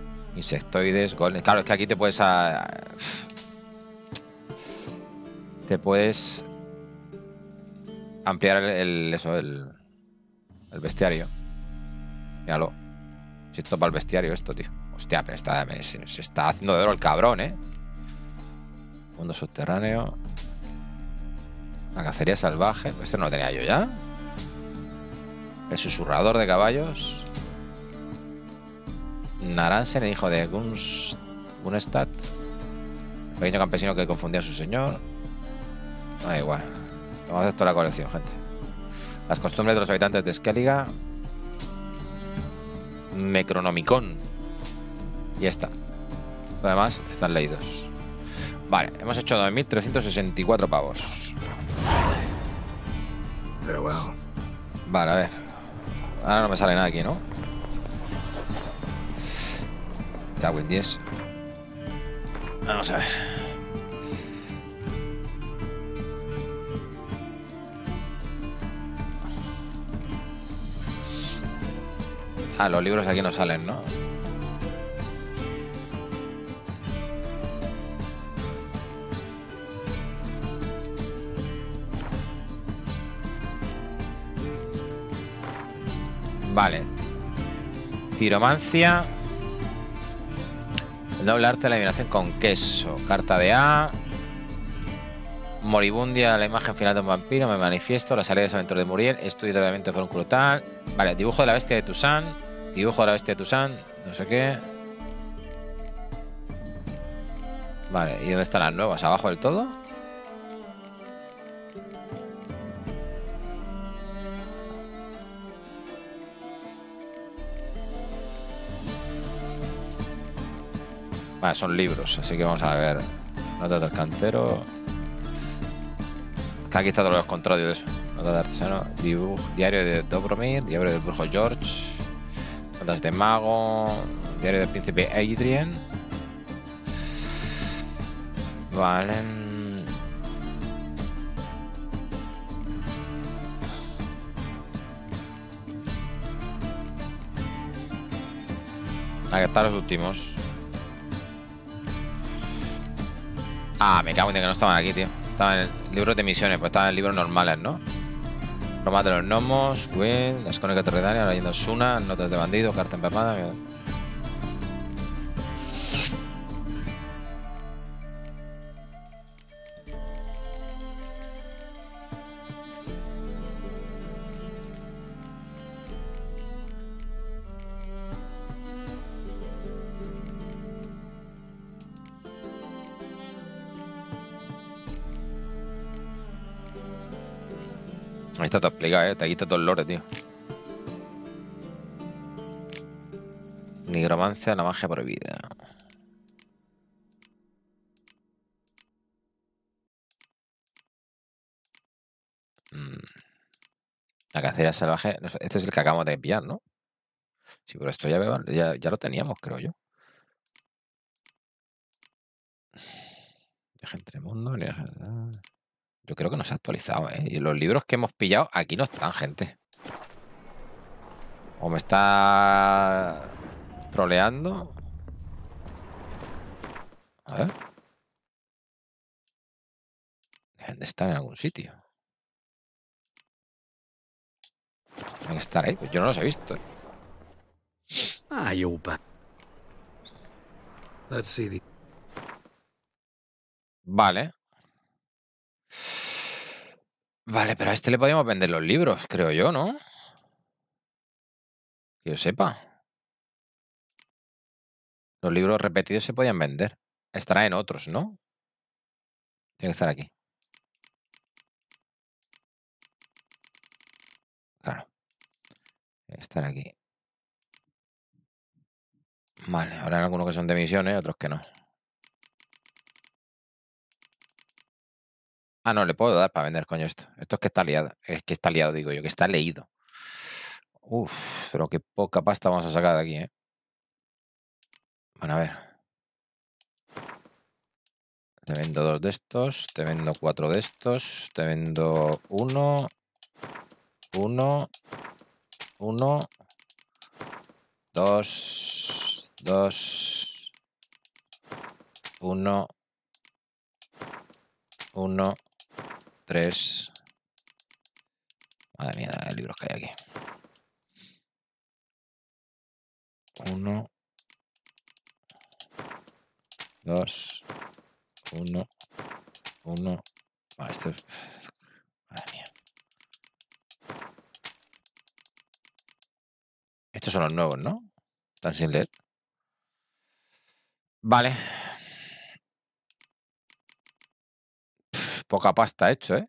Insectoides, golden. Claro, es que aquí te puedes... A... te puedes ampliar el, el- eso, el, el bestiario. Míralo. Si esto para el bestiario, esto, tío. Hostia, pero está, se, se está haciendo de oro el cabrón, ¿eh? Mundo subterráneo. La cacería salvaje. Este no lo tenía yo ya. El susurrador de caballos. Naransen, el hijo de Guns, Gunstad. El pequeño campesino que confundía a su señor. Da igual. Vamos a hacer toda la colección, gente. Las costumbres de los habitantes de Skellige. Necronomicon. Y esta. Lo demás están leídos. Vale, hemos hecho dos mil trescientos sesenta y cuatro pavos. Farewell. Vale, a ver. Ahora no me sale nada aquí, ¿no? Cago en diez. Vamos a ver. Ah, los libros aquí no salen, ¿no? Vale. Tiromancia. El doble arte de la adivinación con queso. Carta de A. Moribundia, la imagen final de un vampiro. Me manifiesto. La salida de los aventuras de Muriel. Estudio de elemento de un brutal. Vale, dibujo de la bestia de Toussaint. Dibujo de la bestia de Toussaint. No sé qué. Vale, ¿y dónde están las nuevas? ¿Abajo del todo? Vale, son libros, así que vamos a ver. Notas del cantero. Que aquí está todos los controles de eso. Notas de artesano. Dibujo, diario de Dobromir. Diario del brujo George. Notas de mago. Diario del príncipe Adrian. Vale. Aquí están los últimos. Ah, me cago en que no estaban aquí, tío. Estaban en el libro de misiones, pues estaban en libros normales, ¿no? Roma de los gnomos, Gwen, las crónicas terrenales, la leyenda Osuna, notas de bandido, carta enfermada. Que... Ahí está todo explicado, ¿eh? Te quita todo el lore, tío. Nigromancia, la magia prohibida. Mm. La cacería salvaje. Este es el que acabamos de pillar, ¿no? Sí, pero esto ya, ya, ya lo teníamos, creo yo. Viaje entre mundos. Yo creo que no se ha actualizado, ¿eh? Y los libros que hemos pillado aquí no están, gente. O me está troleando. A ver. Deben de estar en algún sitio. Tienen que estar ahí. Pues yo no los he visto. Ah, you're back. Let's see the... Vale. Vale, pero a este le podíamos vender los libros, creo yo, ¿no? Que yo sepa. Los libros repetidos se podían vender. Estará en otros, ¿no? Tiene que estar aquí. Claro. Tiene que estar aquí. Vale, habrá algunos que son de misiones, otros que no. Ah, no, le puedo dar para vender, coño, esto. Esto es que está liado. Es que está liado, digo yo, que está leído. Uf, pero qué poca pasta vamos a sacar de aquí, ¿eh? Bueno, a ver. Te vendo dos de estos, te vendo cuatro de estos, te vendo uno, uno, uno, dos, dos, uno, uno, tres. Madre mía, de libros que hay aquí. Uno. Dos. Uno. Uno. Ah, esto es... Madre mía. Estos son los nuevos, ¿no? Están sin leer. Vale. Pff, poca pasta he hecho, ¿eh?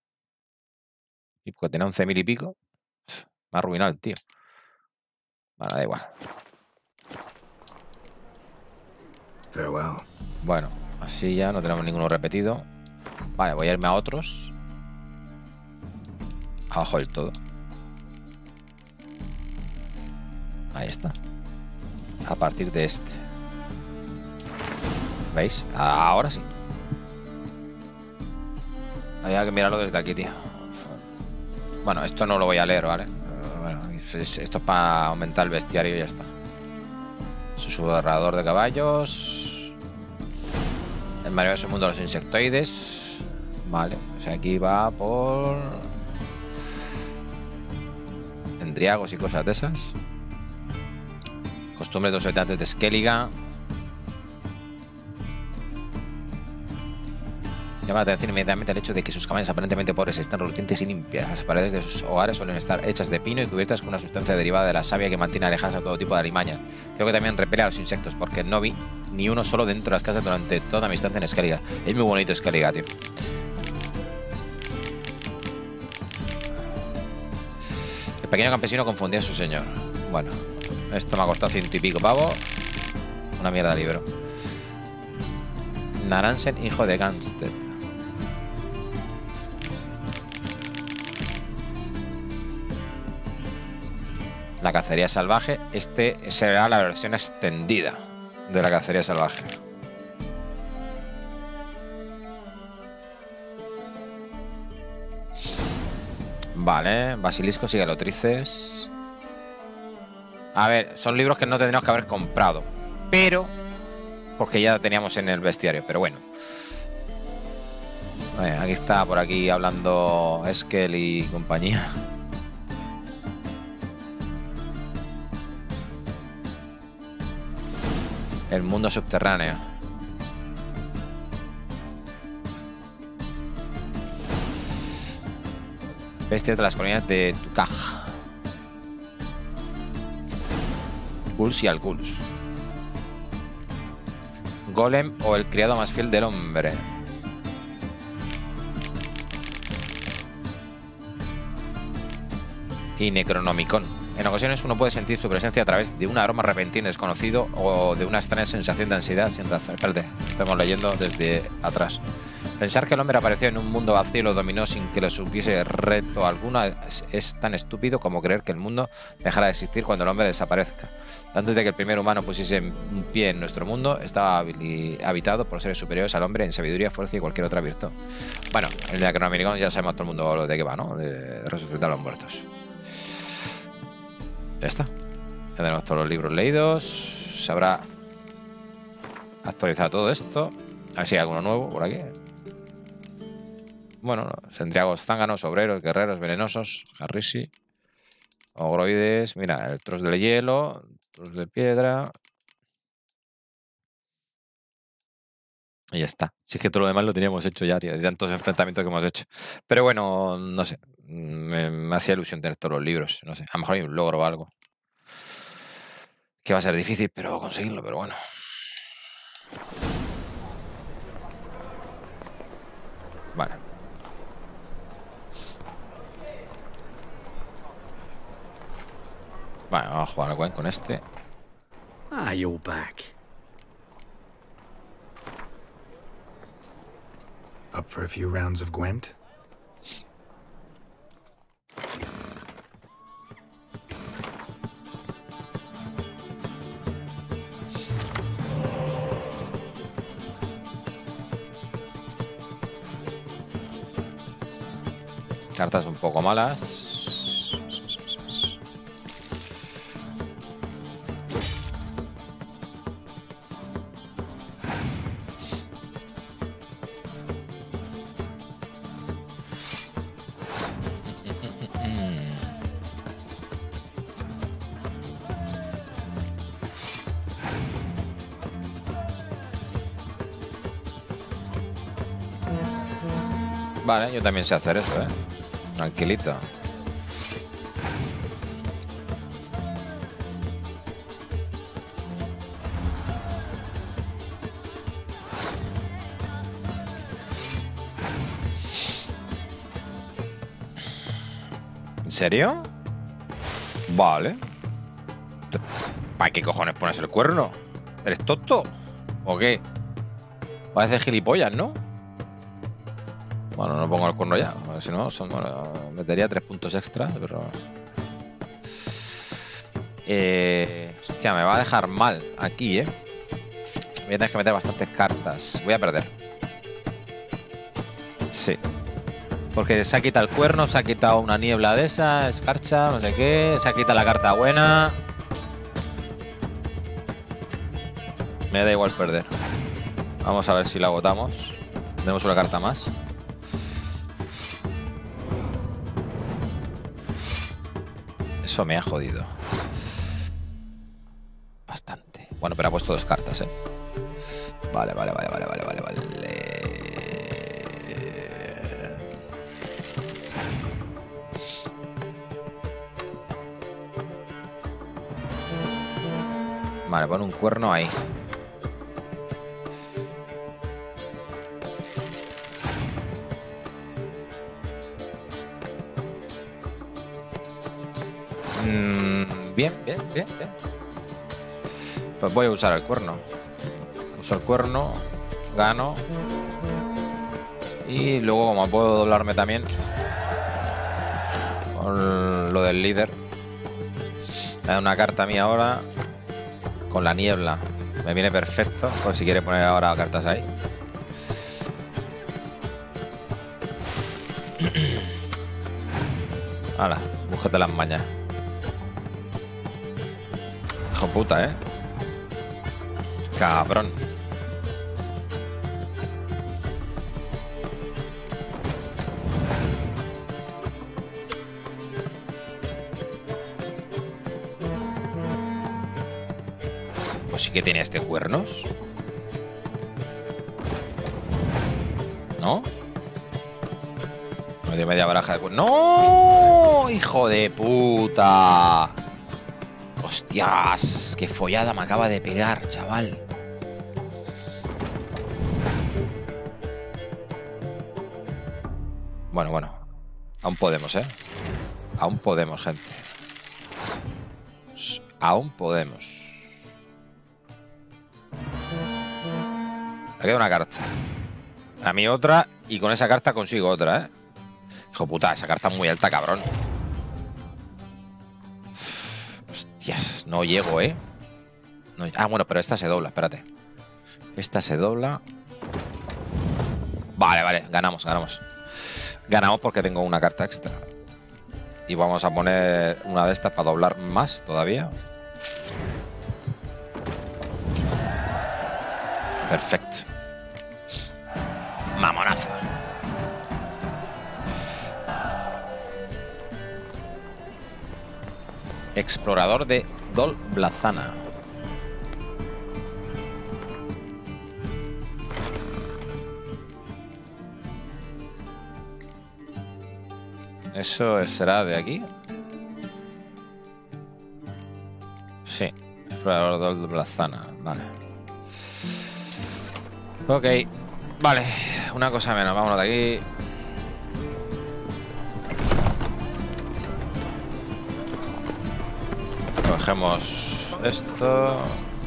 Y porque tenía once mil y pico. Pff, me ha arruinado el tío. Vale, da igual. Farewell. Bueno, así ya no tenemos ninguno repetido. Vale, voy a irme a otros. Abajo del todo. Ahí está. A partir de este. ¿Veis? Ahora sí. Había que mirarlo desde aquí, tío. Bueno, esto no lo voy a leer, ¿vale? Bueno, esto es para aumentar el bestiario y ya está. Susurrador de caballos. El maravilloso mundo de los insectoides. Vale, o sea, aquí va por... endriagos y cosas de esas. Costumbres de los habitantes de Skellige. Llama la atención inmediatamente el hecho de que sus cabañas aparentemente pobres están relucientes y limpias. Las paredes de sus hogares suelen estar hechas de pino y cubiertas con una sustancia derivada de la savia que mantiene alejadas a todo tipo de alimañas. Creo que también repele a los insectos, porque no vi ni uno solo dentro de las casas durante toda mi estancia en Skellige. Es muy bonito Skellige, tío. El pequeño campesino confundía a su señor. Bueno, esto me ha costado ciento y pico pavos. Una mierda de libro. Naransen, hijo de Gansted. La cacería salvaje. Este será la versión extendida de la cacería salvaje. Vale, basiliscos y galotrices. A ver, son libros que no tendríamos que haber comprado, pero porque ya teníamos en el bestiario, pero bueno. Bueno, aquí está por aquí hablando Eskel y compañía. El mundo subterráneo. Bestias de las colonias de Tukaj. Guls y Alguls. Golem o el criado más fiel del hombre. Y Necronomicon. En ocasiones uno puede sentir su presencia a través de un aroma repentino desconocido o de una extraña sensación de ansiedad sin razón. Espérate, estamos leyendo desde atrás. Pensar que el hombre apareció en un mundo vacío y lo dominó sin que le supiese reto alguno es, es tan estúpido como creer que el mundo dejará de existir cuando el hombre desaparezca. Antes de que el primer humano pusiese un pie en nuestro mundo, estaba habitado por seres superiores al hombre en sabiduría, fuerza y cualquier otra virtud. Bueno, el de Necronomicon ya sabemos todo el mundo de qué va, ¿no? De resucitar a los muertos. Ya está. Ya tenemos todos los libros leídos. Se habrá actualizado todo esto. A ver si hay alguno nuevo por aquí. Bueno, sendriagos, zánganos, obreros, guerreros venenosos, Harrisi, ogroides, mira, el tros del hielo, tros de piedra. Y ya está. Si es que todo lo demás lo teníamos hecho ya, tío, de tantos enfrentamientos que hemos hecho. Pero bueno, no sé. Me, me hacía ilusión tener todos los libros. No sé. A lo mejor hay un logro o algo. Que va a ser difícil, pero conseguirlo, pero bueno. Vale. Vale, vamos a jugar al Gwen con este. Ah, you're back. Up for a few rounds of Gwent? Cartas un poco malas. Vale, yo también sé hacer eso, ¿eh? Tranquilito. ¿En serio? Vale. ¿Para qué cojones pones el cuerno? ¿Eres tonto? ¿O qué? Parece gilipollas, ¿no? Bueno, no pongo el cuerno ya. Si no, son, bueno, metería tres puntos extra, pero... Eh, hostia, me va a dejar mal aquí, ¿eh? Voy a tener que meter bastantes cartas. Voy a perder. Sí. Porque se ha quitado el cuerno, se ha quitado una niebla de esa, escarcha, no sé qué. Se ha quitado la carta buena. Me da igual perder. Vamos a ver si la agotamos. Tenemos una carta más. Eso me ha jodido. Bastante. Bueno, pero ha puesto dos cartas, ¿eh? Vale, vale, vale, vale, vale, vale, vale. Vale, pon un cuerno ahí. Mm, bien, bien, bien, bien. Pues voy a usar el cuerno. Uso el cuerno, gano. Y luego, como puedo doblarme también con lo del líder, me da una carta a mí ahora. Con la niebla me viene perfecto, por si quiere poner ahora cartas ahí. Hala, búscate las mañas. Hijo puta, ¿eh? Cabrón. Pues sí que tiene este cuernos. ¿No? Me dio media baraja de cuernos. ¡No! ¡Hijo de puta! ¡Hostias! ¡Qué follada me acaba de pegar, chaval! Bueno, bueno. Aún podemos, ¿eh? Aún podemos, gente. Aún podemos. Me queda una carta. A mí otra. Y con esa carta consigo otra, ¿eh? Hijo puta, esa carta es muy alta, cabrón. Hostias, no llego, ¿eh? No, ah, bueno, pero esta se dobla, espérate. Esta se dobla. Vale, vale, ganamos, ganamos. Ganamos porque tengo una carta extra. Y vamos a poner una de estas para doblar más todavía. Perfecto. Mamonazo. Explorador de Dol Blazana. ¿Eso será de aquí? Sí. Explorador de Dol Blazana. Vale. Ok. Vale. Una cosa menos. Vámonos de aquí. Cogemos esto.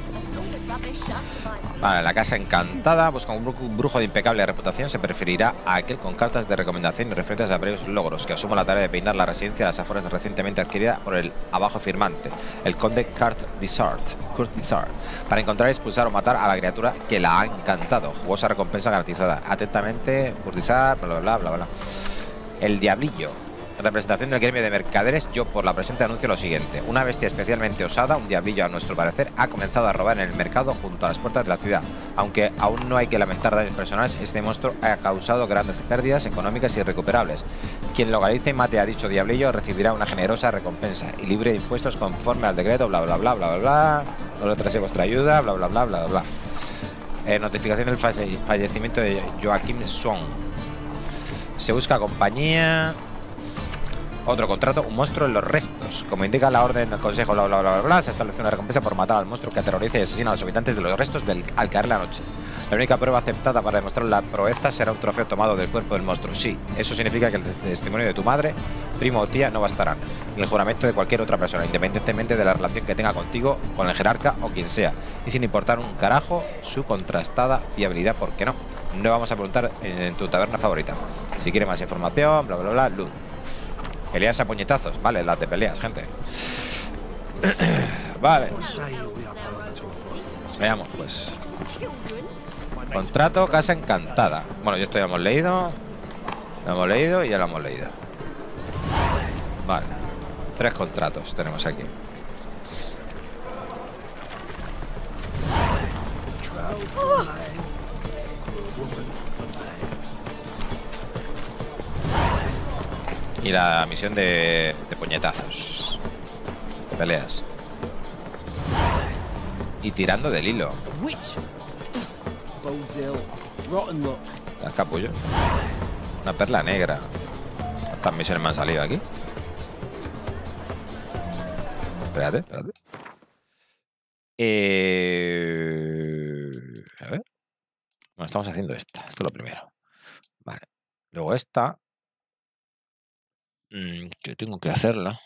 Vale, la casa encantada. Busca un brujo de impecable reputación. Se preferirá a aquel con cartas de recomendación y referentes a varios logros, que asuma la tarea de peinar la residencia de las afueras recientemente adquirida por el abajo firmante, el conde Kurt Dissart, Kurt Dissart, para encontrar, expulsar o matar a la criatura que la ha encantado. Jugosa recompensa garantizada. Atentamente, Kurt Dissart, bla, bla, bla, bla, bla. El diablillo. En representación del gremio de mercaderes, yo por la presente anuncio lo siguiente. Una bestia especialmente osada, un diablillo a nuestro parecer, ha comenzado a robar en el mercado junto a las puertas de la ciudad. Aunque aún no hay que lamentar daños personales, este monstruo ha causado grandes pérdidas económicas irrecuperables. Quien localice y mate a dicho diablillo recibirá una generosa recompensa y libre de impuestos conforme al decreto, bla, bla, bla, bla, bla, bla. No retrase vuestra ayuda, bla, bla, bla, bla, bla, bla. Eh, notificación del falle fallecimiento de Joaquim Swan. Se busca compañía. Otro contrato, un monstruo en los restos. Como indica la orden del consejo, bla, bla, bla, bla, bla, se establece una recompensa por matar al monstruo que aterroriza y asesina a los habitantes de los restos del, al caer la noche. La única prueba aceptada para demostrar la proeza será un trofeo tomado del cuerpo del monstruo. Sí, eso significa que el testimonio de tu madre, primo o tía no bastarán. Ni el juramento de cualquier otra persona, independientemente de la relación que tenga contigo, con el jerarca o quien sea. Y sin importar un carajo su contrastada fiabilidad, ¿por qué no? No vamos a preguntar en, en tu taberna favorita. Si quieres más información, bla, bla, bla, luz. Peleas a puñetazos, vale, las de peleas, gente. Vale. Veamos, pues. Contrato, casa encantada. Bueno, esto ya hemos leído. Lo hemos leído y ya lo hemos leído. Vale. Tres contratos tenemos aquí. Y la misión de, de puñetazos. De peleas. Y tirando del hilo. ¿Estás capullo? Una perla negra. ¿Cuántas misiones me han salido aquí? Espérate, espérate. Eh... A ver. Bueno, estamos haciendo esta. Esto es lo primero. Vale. Luego esta. Que tengo que hacerla.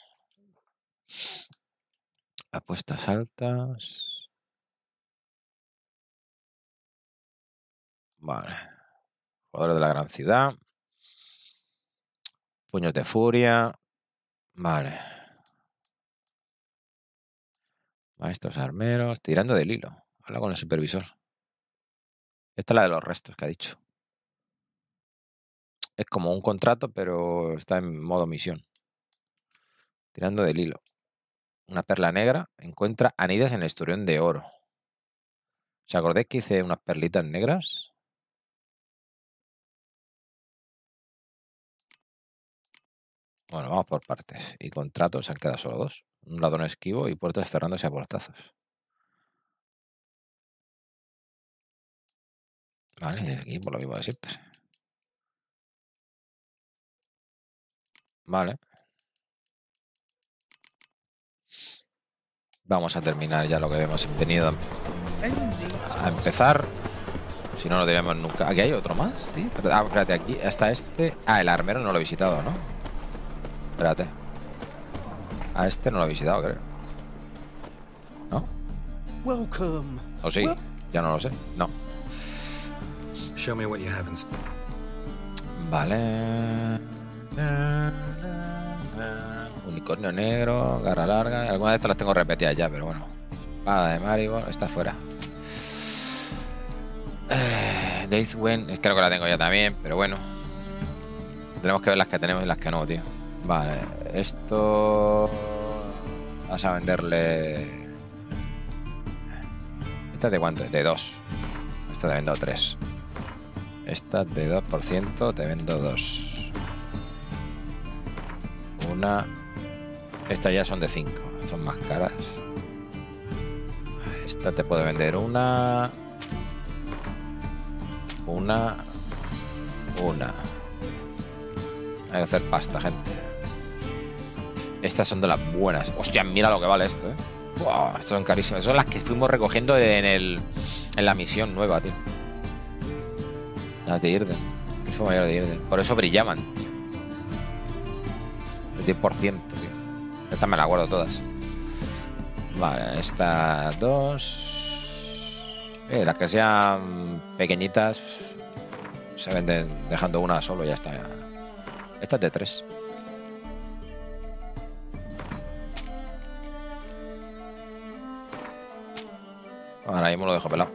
Apuestas altas. Vale. Jugadores de la gran ciudad. Puños de furia. Vale. Maestros armeros. Tirando del hilo. Habla con el supervisor. Esta es la de los restos que ha dicho. Es como un contrato, pero está en modo misión. Tirando del hilo. Una perla negra encuentra anillas en el esturión de oro. ¿Os acordáis que hice unas perlitas negras? Bueno, vamos por partes. Y contratos han quedado solo dos. Un ladrón esquivo y puertas cerrándose a portazos. Vale, y aquí por lo mismo de siempre. Vale. Vamos a terminar ya lo que hemos venido a empezar. Si no, no diríamos nunca. Aquí hay otro más, tío. Ah, espérate, aquí está este. Ah, el armero no lo he visitado, ¿no? Espérate. A este no lo he visitado, creo. ¿No? ¿O sí? Ya no lo sé. No. Show me what you have in... Vale. Unicornio negro, garra larga. Algunas de estas las tengo repetidas ya, pero bueno. Espada de Maribor, está fuera. Eh, Deathwind, creo que la tengo ya también, pero bueno. Tenemos que ver las que tenemos y las que no, tío. Vale, esto... Vas a venderle... ¿Esta de cuánto? De dos. Esta te vendo tres. Esta de dos por ciento te vendo dos. Una... Estas ya son de cinco, son más caras. Esta te puedo vender una... Una... Una... Hay que hacer pasta, gente. Estas son de las buenas. Hostia, mira lo que vale esto, eh. Wow, estas son carísimas. Son las que fuimos recogiendo en el en la misión nueva, tío. Las de Irden. El fue mayor de Irden. Por eso brillaban, tío. El diez por ciento, tío. Estas me las guardo todas. Vale, estas dos. Eh, las que sean pequeñitas se venden dejando una solo y ya está. Esta es de tres. Ahora mismo lo dejo pelado.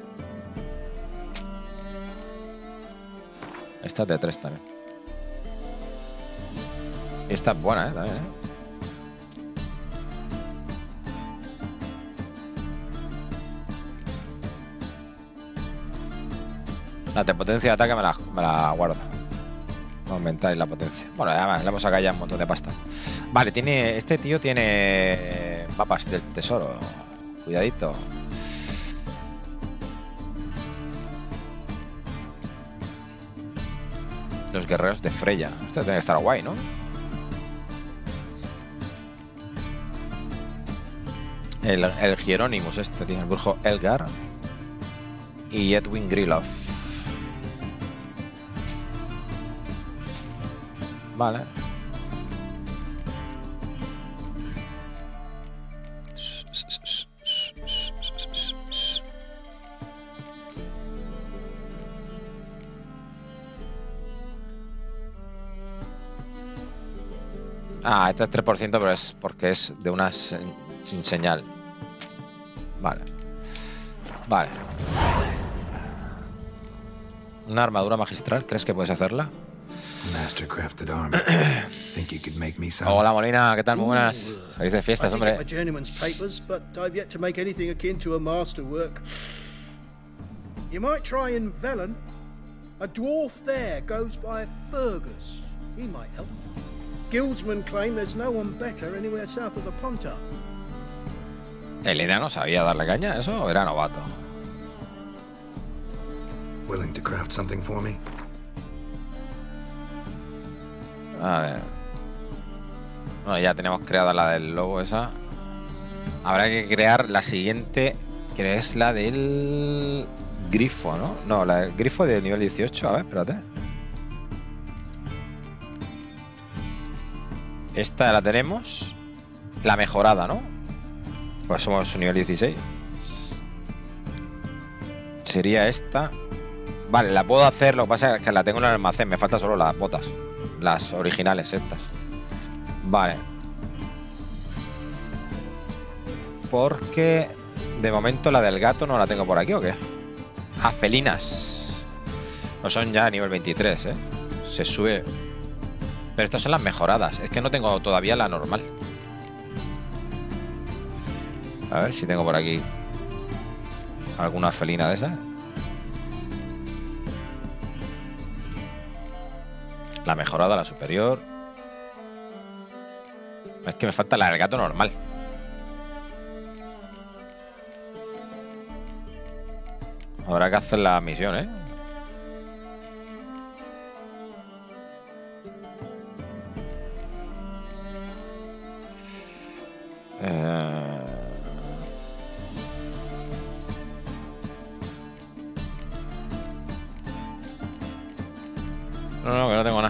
Esta es de tres también. Esta es buena, ¿eh? También, ¿eh? La de potencia de ataque me la, me la guardo. Aumentar la potencia. Bueno, además le hemos sacado ya un montón de pasta. Vale, tiene. Este tío tiene mapas del tesoro. Cuidadito. Los guerreros de Freya. Esto tiene que estar guay, ¿no? El, el Hieronymus este, tiene el brujo Elgar. Y Edwin Grilov. Vale. Ah, este es tres por ciento, pero es porque es de una se sin señal. Vale. Vale. Una armadura magistral, ¿crees que puedes hacerla? Mastercrafted armor. Think you could make me some? Hola Molina, ¿qué tal? Muy buenas. Felices fiestas, hombre. I journeyman's papers, but I've yet to make anything akin to a masterwork. You might try in Velen. A dwarf there goes by Fergus. He might help. Guildsmen claim there's no one better anywhere south of the Pontar. ¿Elena no sabía darle caña? ¿Eso era novato? Willing to craft something for me? A ver. Bueno, ya tenemos creada la del lobo esa. Habrá que crear la siguiente, que es la del grifo, ¿no? No, la del grifo de nivel dieciocho. A ver, espérate. Esta la tenemos. La mejorada, ¿no? Pues somos un nivel dieciséis. Sería esta. Vale, la puedo hacer. Lo que pasa es que la tengo en el almacén. Me faltan solo las botas. Las originales estas. Vale. Porque de momento la del gato no la tengo por aquí, ¿o qué? Ah, felinas. No son ya a nivel veintitrés, ¿eh? Se sube. Pero estas son las mejoradas. Es que no tengo todavía la normal. A ver si tengo por aquí alguna felina de esas. La mejorada, la superior. Es que me falta la del gato normal. Habrá que hacer la misión, ¿eh? Eh... No, no, que no tengo nada.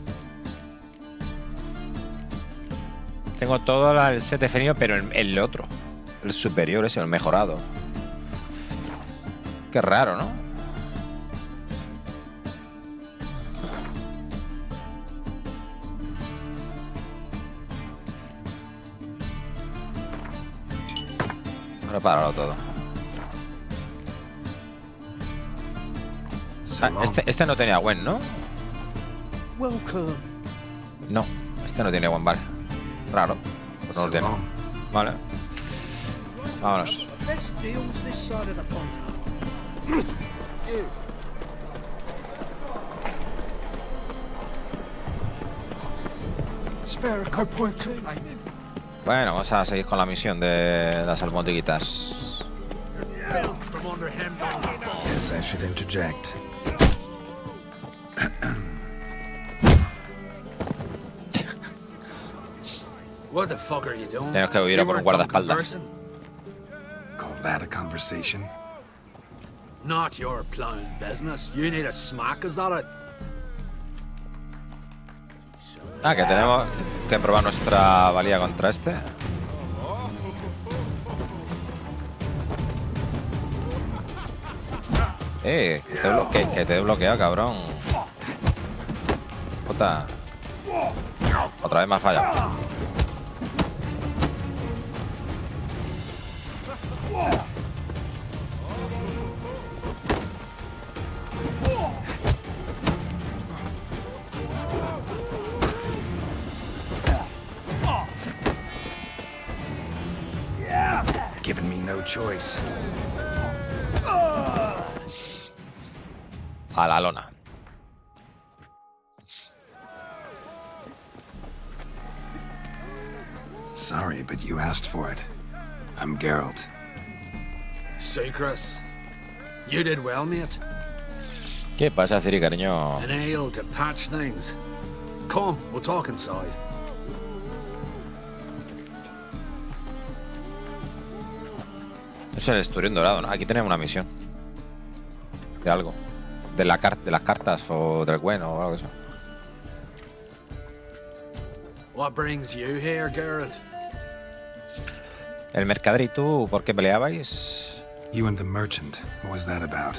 Tengo todo el set de felino, pero el, el otro. El superior ese, el mejorado. Qué raro, ¿no? Prepáralo todo. Ah, este, este no tenía Gwen, ¿no? Welcome. No, este no tiene Gwen, vale. Raro. Pues no lo tiene. Vale. Vámonos. Best deals this side of the Pontar. You. Spare a point. Bueno, vamos a seguir con la misión de las almondiguitas. Yes, I should interject. What the fuck are you doing? Tenemos que huir a por un guardaespaldas. Call that a conversation? Not your plowing business. You need a smack, is that it? Ah, que tenemos que probar nuestra valía contra este. Eh, que te, bloque que te he bloqueado, cabrón. Puta. Otra vez me ha fallado. Giving me no choice. A la lona. Sorry, but you asked for it. I'm Geralt. Say, Chris, you did well, mate. ¿Qué pasa, Ciri, cariño? An ale to patch things. Come, we'll talk inside. Es el Esturión Dorado, ¿no? Aquí tenemos una misión. De algo. De, la car de las cartas o del bueno o algo de eso. What brings you here, Geralt? El mercader y tú, ¿por qué peleabais? You and the merchant. What was that about?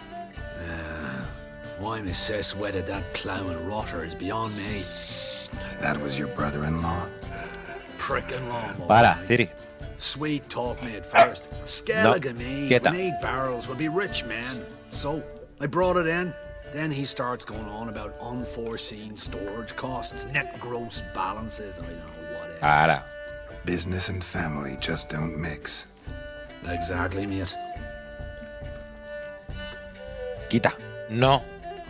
Uh, why Miss Sis wedded that plough and rotter is beyond me. That was your brother-in-law? Prick-in-law. Para, Ciri. Sweet talk me at first. Skellig No, and me, quieta. we need barrels, we'll be rich men. So, I brought it in. Then he starts going on about unforeseen storage costs, net gross balances, and I don't know whatever. Para. Business and family just don't mix. Exactly, mate. Quita. No.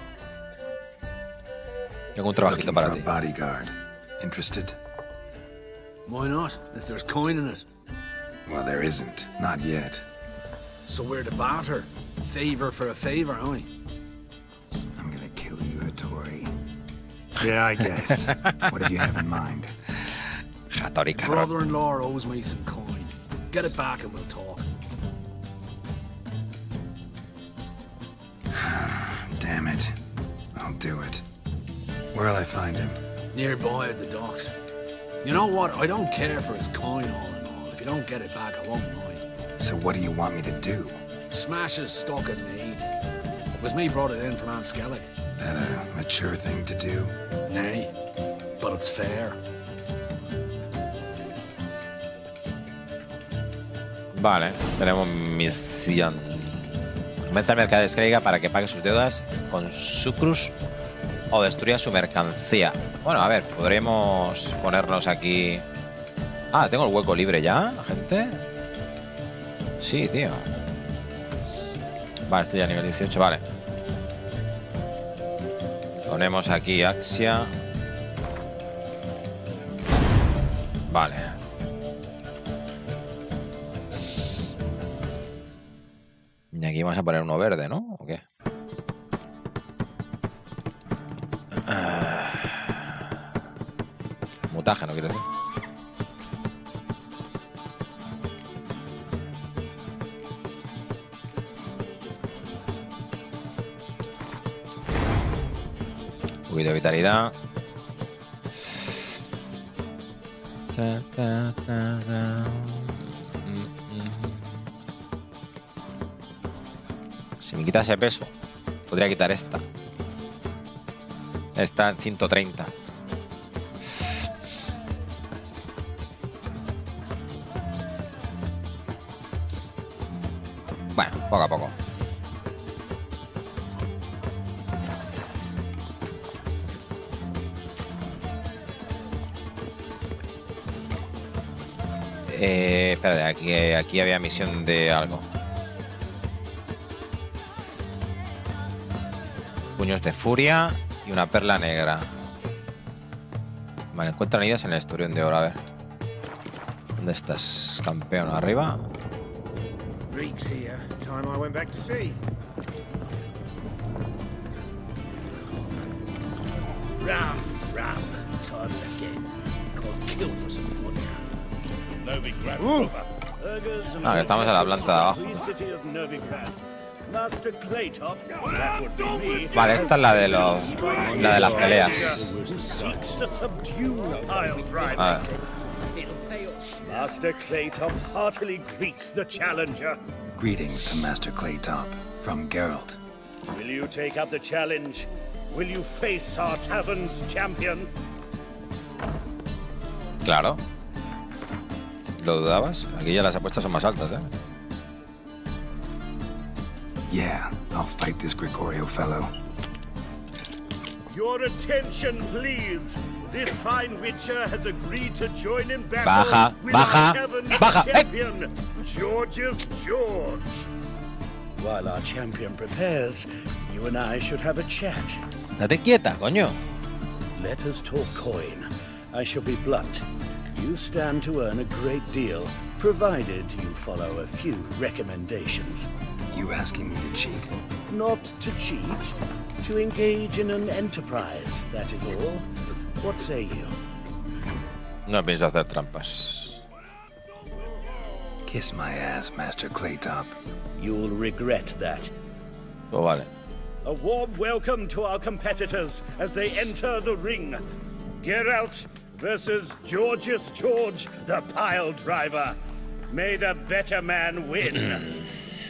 Tengo un trabajito Looking para for ti. a bodyguard. Interested? Why not, if there's coin in it? Well, there isn't. Not yet. So we're to barter. Favor for a favor, aye? I'm gonna kill you, Hattori. Yeah, I guess. What did you have in mind? Hattori, cabrón. Brother-in-law owes me some coin. Get it back and we'll talk. Damn it. I'll do it. Where'll I find him? Nearby at the docks. You know what? I don't care for his coin all in all. If you don't get it back, I won't mind. So what do you want me to do? Smash his stock in need. It was me brought it in from Aunt Skellig. That a mature thing to do? Nay, but it's fair. Vale, tenemos misión. Convence al mercader de Skellige para que pague sus deudas con Sucrus o destruya su mercancía. Bueno, a ver, podremos ponernos aquí. Ah, tengo el hueco libre ya, gente. Sí, tío. Vale, estoy ya a nivel dieciocho, vale. Ponemos aquí Axia. Vale. Y aquí vamos a poner uno verde, ¿no? ¿O qué? Ah. Mutágeno, quiero decir. Un poquito de vitalidad. Ta, ta, ta, ta. Si me quita ese peso, podría quitar esta. Está en ciento treinta. Bueno, poco a poco. Eh, espérate, aquí, aquí había misión de algo. Puños de furia y una perla negra. Vale, encuentran idas en el Esturión de Oro. A ver. ¿Dónde estás, campeón? ¿Arriba? Reek's here. Time I went back to sea. Ram, ram. Time again. I'll kill for some fun now. Novigrad proper. Burgers and Ah, que estamos en la planta de abajo. free city of Novigrad. Master Claytop, that would be me. Vale, esta es la de los. La de las peleas. Who seeks to subdue pile drivers. A ver. Master Claytop heartily greets the challenger. Greetings to Master Claytop from Geralt. Will you take up the challenge? Will you face our tavern's champion? Claro. ¿Lo dudabas? Aquí ya las apuestas son más altas, ¿eh? Yeah, I'll fight this Gregorio fellow. Your attention, please. This fine witcher has agreed to join in battle Baja, with baja, our tavern's baja, eh. champion, George's George. While our champion prepares, you and I should have a chat. Date quieta, coño. Let us talk coin. I shall be blunt. You stand to earn a great deal, provided you follow a few recommendations. You asking me to cheat? Not to cheat, to engage in an enterprise, that is all. What say you? No pienso hacer trampas. Kiss my ass, Master Claytop. You'll regret that. Pues vale. A warm welcome to our competitors as they enter the ring. Geralt versus Georgius George, the pile driver. May the better man win.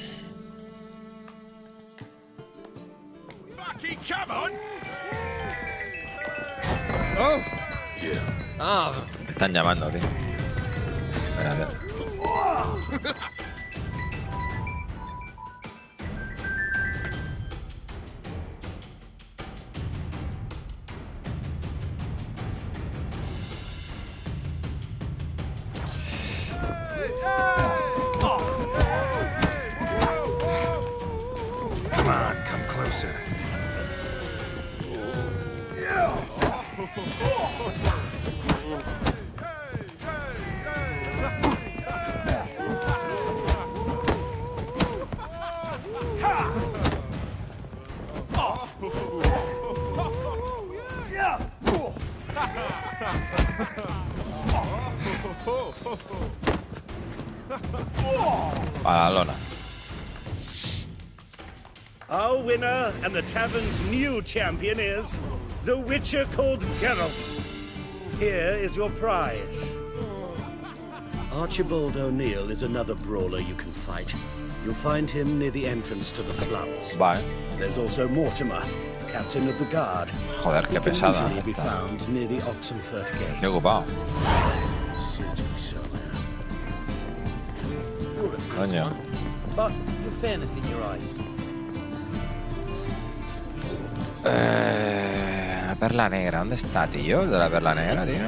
Fucking come on! Oh! Yeah. Ah. Te están llamando, tío. Espérate. Come on, come closer. Para la lona. Our winner and the tavern's new champion is the Witcher called Geralt. Here is your prize. Archibald O'Neill is another brawler you can fight. You'll find him near the entrance to the slums. Vale. There's also Mortimer, captain of the guard. Joder, qué He can pesada. usually be found near the Oxenfurt Gate. Qué ocupado. Coño. But the fairness in your eyes. Eh, la perla negra, ¿dónde está, tío? El de la perla negra, tío.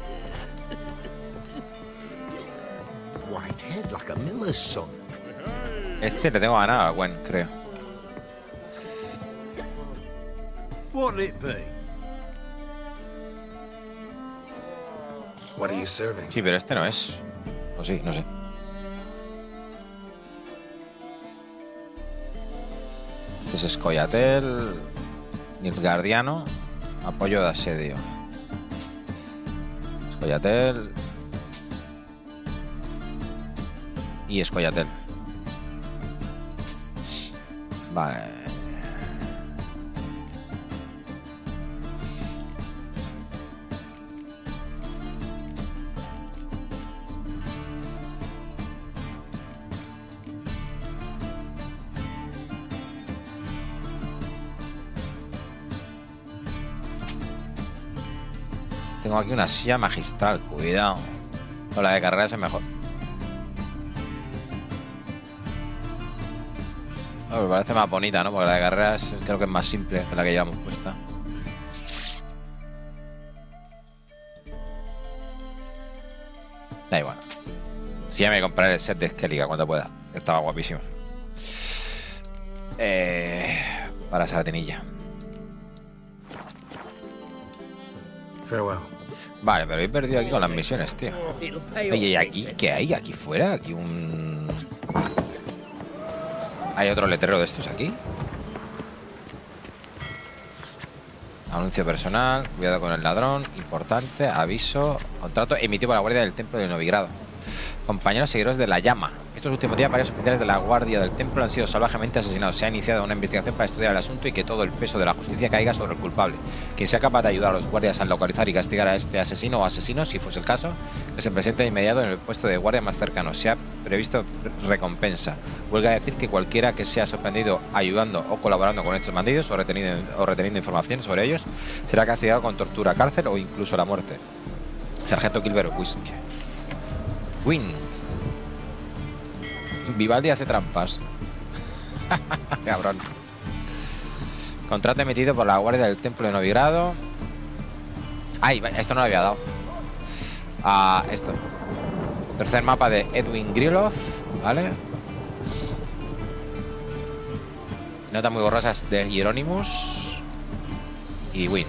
White head like a miller's son. Este le tengo ganado a Gwen, creo. What'll it be? What are you serving? Sí, pero este no es. O sí, no sé. Este es Scoia'tael, Nilfgaardiano, apoyo de asedio. Scoia'tael y Scoia'tael. Vale. Tengo aquí una silla magistral, cuidado. O la de carreras es mejor. Oh, me parece más bonita, ¿no? Porque la de carreras creo que es más simple que la que llevamos puesta. Da igual. Sí, ya me compraré el set de Skellige cuando pueda. Estaba guapísimo. Eh, para Sardinilla. Farewell. Vale, pero he perdido aquí con las misiones, tío. Oye, ¿y aquí qué hay? ¿Aquí fuera? Aquí un... ¿Hay otro letrero de estos aquí? Anuncio personal, cuidado con el ladrón, importante, aviso, contrato emitido por la Guardia del Templo de Novigrado. Compañeros seguidores de la Llama. Estos últimos días varios oficiales de la Guardia del Templo han sido salvajemente asesinados. Se ha iniciado una investigación para estudiar el asunto y que todo el peso de la justicia caiga sobre el culpable. Quien sea capaz de ayudar a los guardias a localizar y castigar a este asesino o asesino, si fuese el caso, que se presente de inmediato en el puesto de guardia más cercano. Se ha previsto recompensa. Huelga decir que cualquiera que sea sorprendido ayudando o colaborando con estos bandidos o reteniendo, o reteniendo información sobre ellos será castigado con tortura, cárcel o incluso la muerte. Sargento Gilbert Whisk. Wind. Vivaldi hace trampas. Cabrón. Contrato emitido por la Guardia del Templo de Novigrado. Ay, esto no lo había dado. Ah, esto. Tercer mapa de Edwin Grilov. Vale. Notas muy borrosas de Hieronymus. Y Win.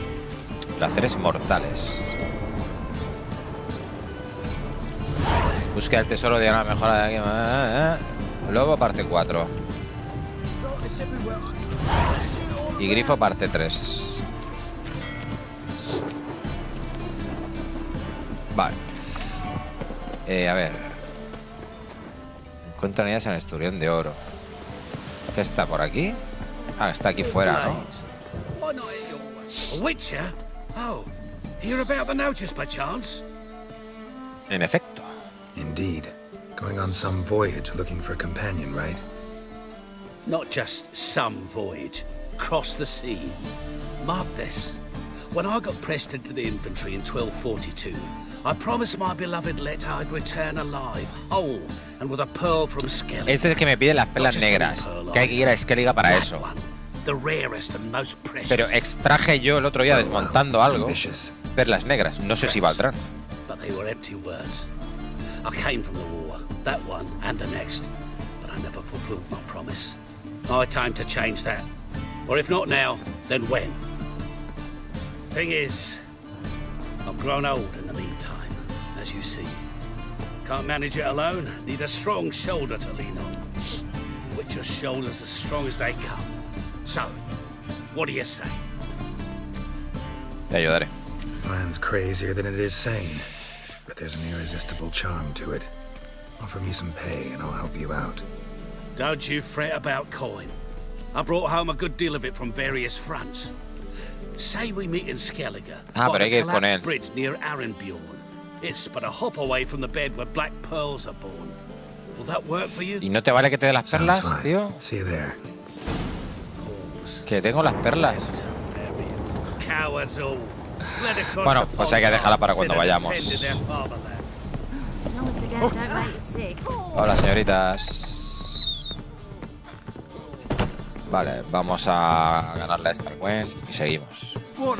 Placeres mortales. Busca el tesoro de una mejora de aquí. Lobo parte cuatro. Y Grifo parte tres. Vale. Eh, a ver. Encuentra unidades en el Esturión de Oro. ¿Qué está por aquí? Ah, está aquí fuera, ¿no? A Witcher? Oh, hear about the notice by chance? En efecto. Indeed. Going on some voyage looking for a companion, right? Not just some voyage. Cross the sea. Mark this. When I got pressed into the infantry in twelve forty-two, I promised my beloved Let I'd return alive, whole, and with a pearl from Skellige. Este es el que me pide las perlas negras. Que hay que ir a Skellige para eso. The rarest and most precious. Pero extraje yo el otro día desmontando algo. Perlas negras. No sé si valdrán. But they were empty words. I came from the war, that one and the next, but I never fulfilled my promise. High time to change that. Or if not now, then when? Thing is, I've grown old in the meantime, as you see. Can't manage it alone, need a strong shoulder to lean on. Witcher's shoulders as strong as they come. So, what do you say? Te ayudaré. Plan's crazier than it is sane, but there's an irresistible charm to it. Offer me some pay and I'll help you out. Don't you fret about coin. I brought home a good deal of it from various fronts. Say we meet in Skellige, ah, by pero hay que the ir con él. collapsed bridge near Arenbjorn. It's but a hop away from the bed where black pearls are born. Will that work for you? ¿Y no te vale que te dé las perlas, tío? See you there. Que tengo las perlas. Cowards all. Fled across Bueno, the pues hay que pond dejarla para cuando instead of vayamos. defending their fatherland. As long as the dead don't make you sick. Hola, señoritas. Vale, vamos a ganarle a Starwen y seguimos.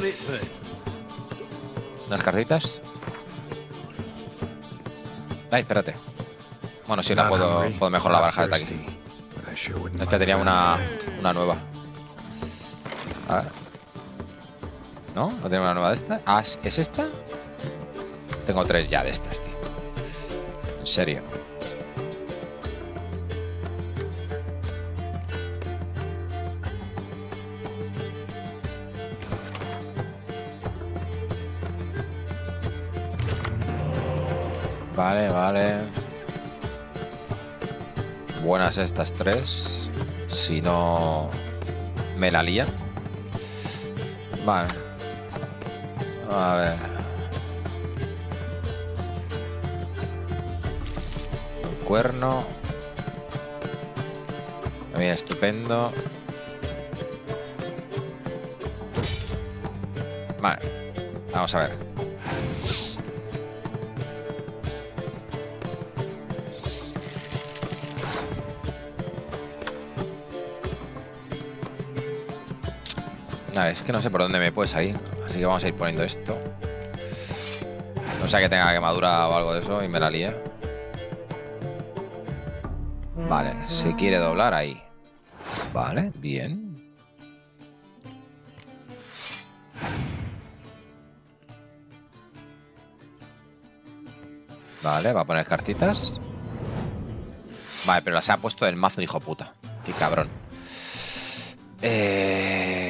Unas cartitas. Ay, espérate. Bueno, sí, la puedo, puedo mejorar la baraja de ataque. Es que tenía una, una nueva. A ver. ¿No? ¿No tengo una nueva de esta? Ah, ¿es esta? Tengo tres ya de estas, tío. En serio. Vale, vale. Buenas estas tres. Si no me la lían. Vale. A ver. Un cuerno. Bien, estupendo. Vale. Vamos a ver. A ver, es que no sé por dónde me puede salir. Así que vamos a ir poniendo esto. No sea que tenga quemadura o algo de eso y me la lía. Vale, se quiere doblar ahí. Vale, bien. Vale, va a poner cartitas. Vale, pero las ha puesto del mazo, hijo puta. Qué cabrón. Eh...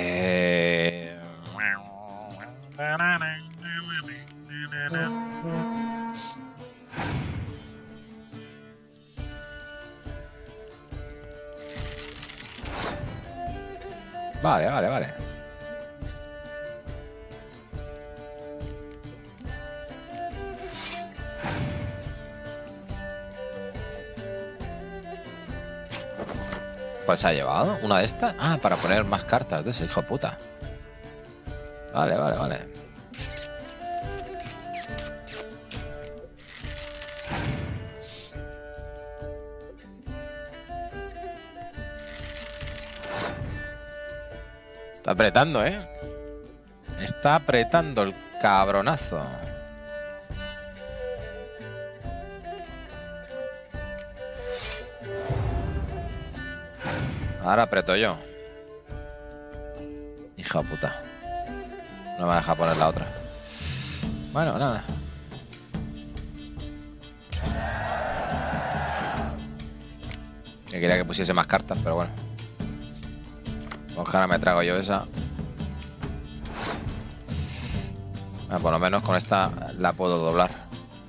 Vale, vale, vale. Pues se ha llevado una de estas. Ah, para poner más cartas de ese hijo de puta. Vale, vale, vale. Está apretando, ¿eh? Está apretando el cabronazo. Ahora aprieto yo. Hija de puta. No me va a dejar poner la otra. Bueno, nada. Que quería que pusiese más cartas, pero bueno. Ojalá me trago yo esa. Ah, por lo menos con esta la puedo doblar.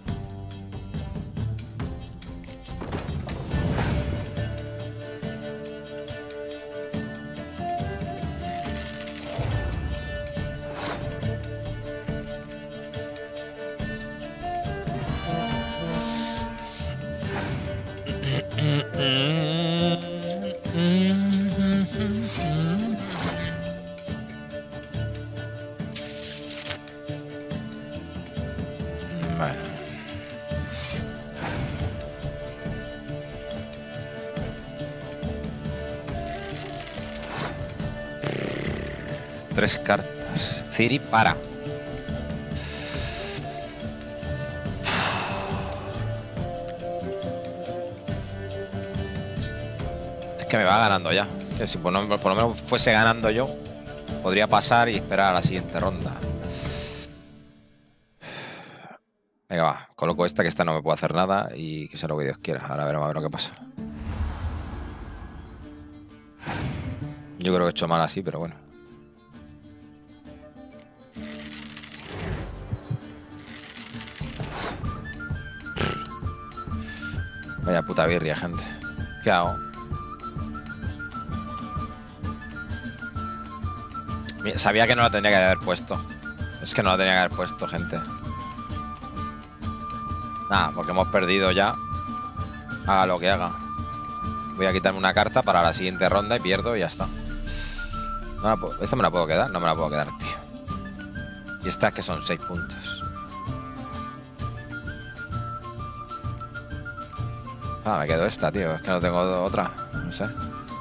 Tres cartas. Ciri para. Es que me va ganando ya. Que si por, no, por lo menos fuese ganando yo, podría pasar y esperar a la siguiente ronda. Venga, va. Coloco esta, que esta no me puede hacer nada y que sea lo que Dios quiera. Ahora veremos a ver lo que pasa. Yo creo que he hecho mal así, pero bueno. Vaya puta birria, gente. ¿Qué hago? Sabía que no la tenía que haber puesto. Es que no la tenía que haber puesto, gente. Nada, porque hemos perdido ya. Haga lo que haga. Voy a quitarme una carta para la siguiente ronda y pierdo y ya está. No puedo, ¿esta me la puedo quedar? No me la puedo quedar, tío. Y esta que son seis puntos. Ah, me quedo esta, tío. Es que no tengo otra. No sé.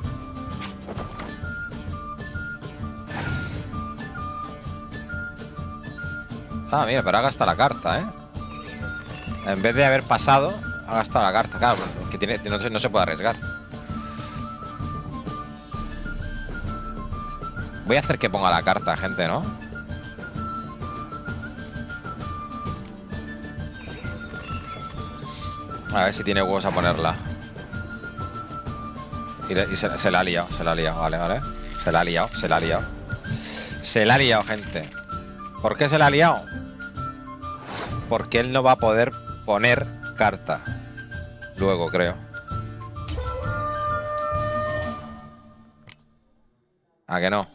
Ah, mira, pero ha gastado la carta, ¿eh? En vez de haber pasado, ha gastado la carta. Claro, que tiene, no, no se puede arriesgar. Voy a hacer que ponga la carta, gente, ¿no? A ver si tiene huevos a ponerla. Y, le, y se, se la ha liado, se la ha liado, vale, vale. Se la ha liado, se la ha liado. Se la ha liado, gente. ¿Por qué se la ha liado? Porque él no va a poder poner carta. Luego, creo. ¿A que no?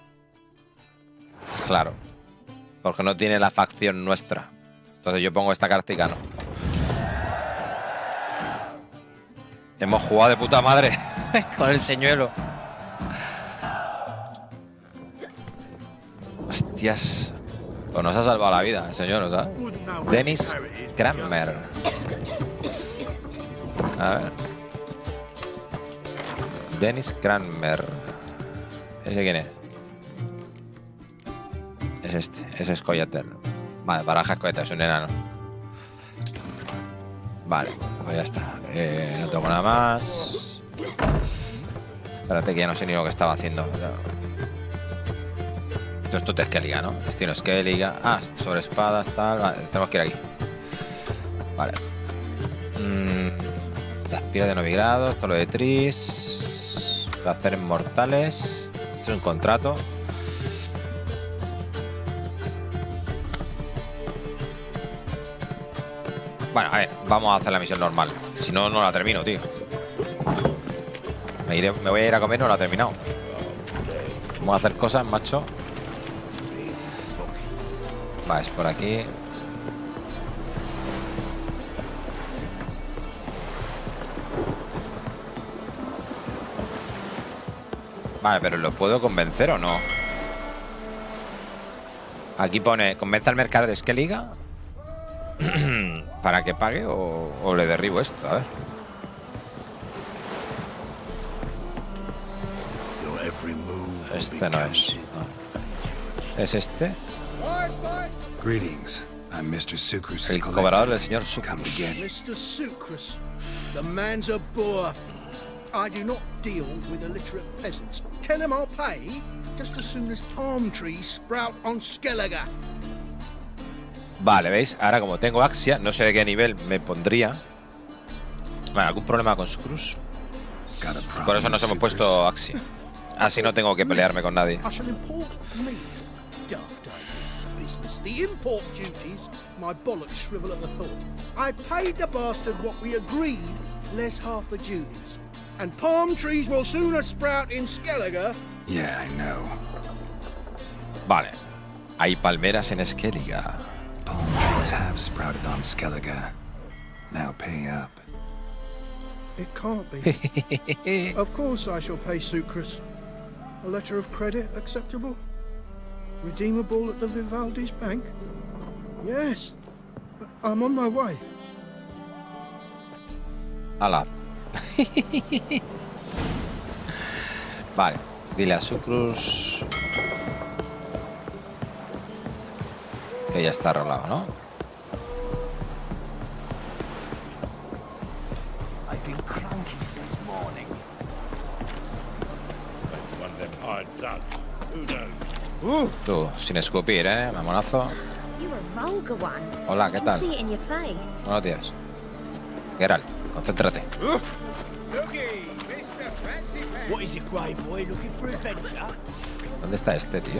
Claro. Porque no tiene la facción nuestra. Entonces yo pongo esta carta y gano. Hemos jugado de puta madre con el señuelo. Hostias. Pues nos ha salvado la vida el señor, ¿sabes? Dennis Cranmer. A ver. Dennis Cranmer. ¿Ese quién es? Es este. Ese es Coyatel. Vale, baraja es Coyatel, es un enano. Vale, pues ya está. Eh, no tengo nada más. Espérate que ya no sé ni lo que estaba haciendo. Esto es tu Skelliga, ¿no? Destino Skelliga. Ah, sobre espadas, tal. Vale, tenemos que ir aquí. Vale. Mm, las piedras de Novigrado. Esto lo de Tris. Placeres mortales. Esto es un contrato. Bueno, a ver, vamos a hacer la misión normal. Si no, no la termino, tío. Me, iré, me voy a ir a comer y no la he terminado. Vamos a hacer cosas, macho. Va, es por aquí. Vale, pero ¿lo puedo convencer o no? Aquí pone, convence al mercader de Skelliga para que pague o, o le derribo esto, a ver. Este no es. No. ¿Es este? Greetings. I'm Mister Sucrus. El cobrador del señor Sucrus. Mister Sucrus, the man's a boor. I do not deal with illiterate peasants. Tell him I'll pay just as soon as palm trees sprout on Skelliga. Vale, ¿veis? Ahora como tengo Axia, no sé de qué nivel me pondría. Vale, ¿algún problema con Sucrus? por eso nos hemos puesto Axi. Así no tengo que pelearme con nadie. I shall import meat. Daft business. The import duties, my bollocks shrivel at the thought. I paid the bastard what we agreed, less half the duties. And palm trees will sooner sprout in Skellige. Yeah, I know. Vale. Hay palmeras en Skellige. Palm trees have sprouted on Skellige. Now pay up. It can't be. Of course I shall pay Sucrus. A letter of credit acceptable? Redeemable at the Vivaldi's bank? Yes. I'm on my way. Hala. Vale. Dile a Sucrus que ya está rolado, ¿no? I've been cranky since morning. One of them hired thugs. Who knows? Tú, sin escupir, ¿eh? Mamonazo. You're a vulgar one. Hola, ¿qué I can tal? see it in your face. Buenos días. Geralt, concéntrate. What is it, grey boy? Looking for adventure? ¿Dónde está este, tío?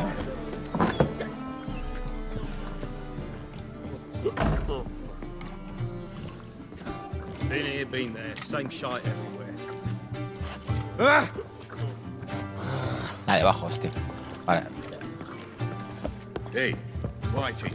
Been here, been there. Same shite everywhere. Ah, debajo, hostia. Vale. Hey, Whitey.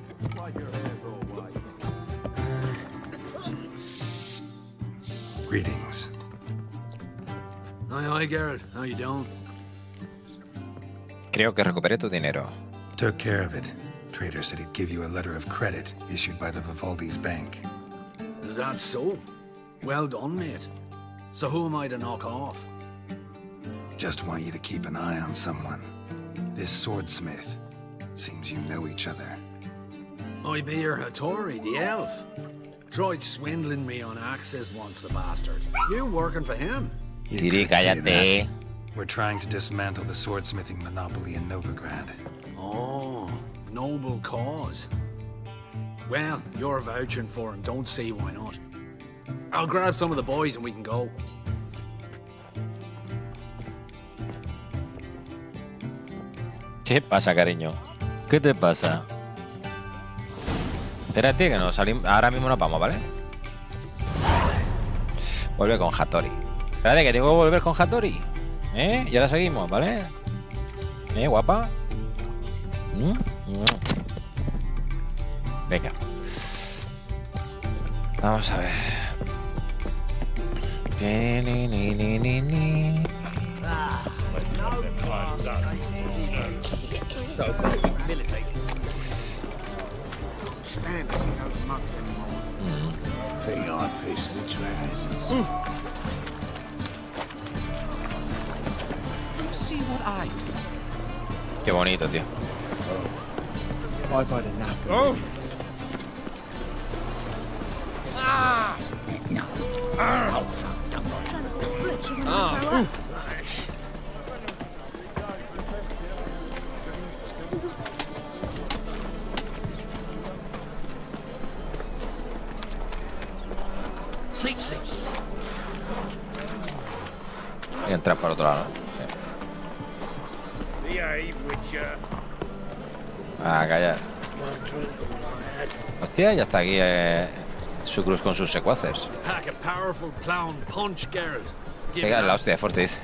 Greetings. Aye, aye, Geralt. How you doing? Creo que recuperé tu dinero. Took care of it. Trader said he'd give you a letter of credit issued by the Vivaldi's bank. Is that so? Well done, mate. So who am I to knock off? Just want you to keep an eye on someone. This swordsmith. Seems you know each other. I be your Hattori, the elf. Tried swindling me on axes once, the bastard. You working for him? You Tiri, could say cállate. that. We're trying to dismantle the swordsmithing monopoly in Novigrad. Oh, noble cause. Well, you're vouching for him. Don't see why not. I'll grab some of the boys and we can go. ¿Qué pasa, cariño? ¿Qué te pasa? Espérate, que nos salimos. Ahora mismo nos vamos, ¿vale? Vuelve con Hattori. Espérate, que tengo que volver con Hattori. ¿Eh? Y ahora seguimos, ¿vale? ¿Eh, guapa? ¿Mm? ¿Mm? Venga. Vamos a ver. Ni, ni, ni, ni, ni, ni. So, military. Can't stand to see those mugs anymore. Think I piss me trousers. See what I do. Qué bonito, tío. I've had enough. Oh. Ah! Ah! Butch, you wanna throw up? Sleep, sleep, sleep. Voy a entrar por otro lado. Sí. Behave, Witcher. Ah, callar. Hostia, ya está aquí eh, Sucrus con sus secuaces. Pack a powerful plow punch, Geralt. Pega la hostia de fuerte, dice.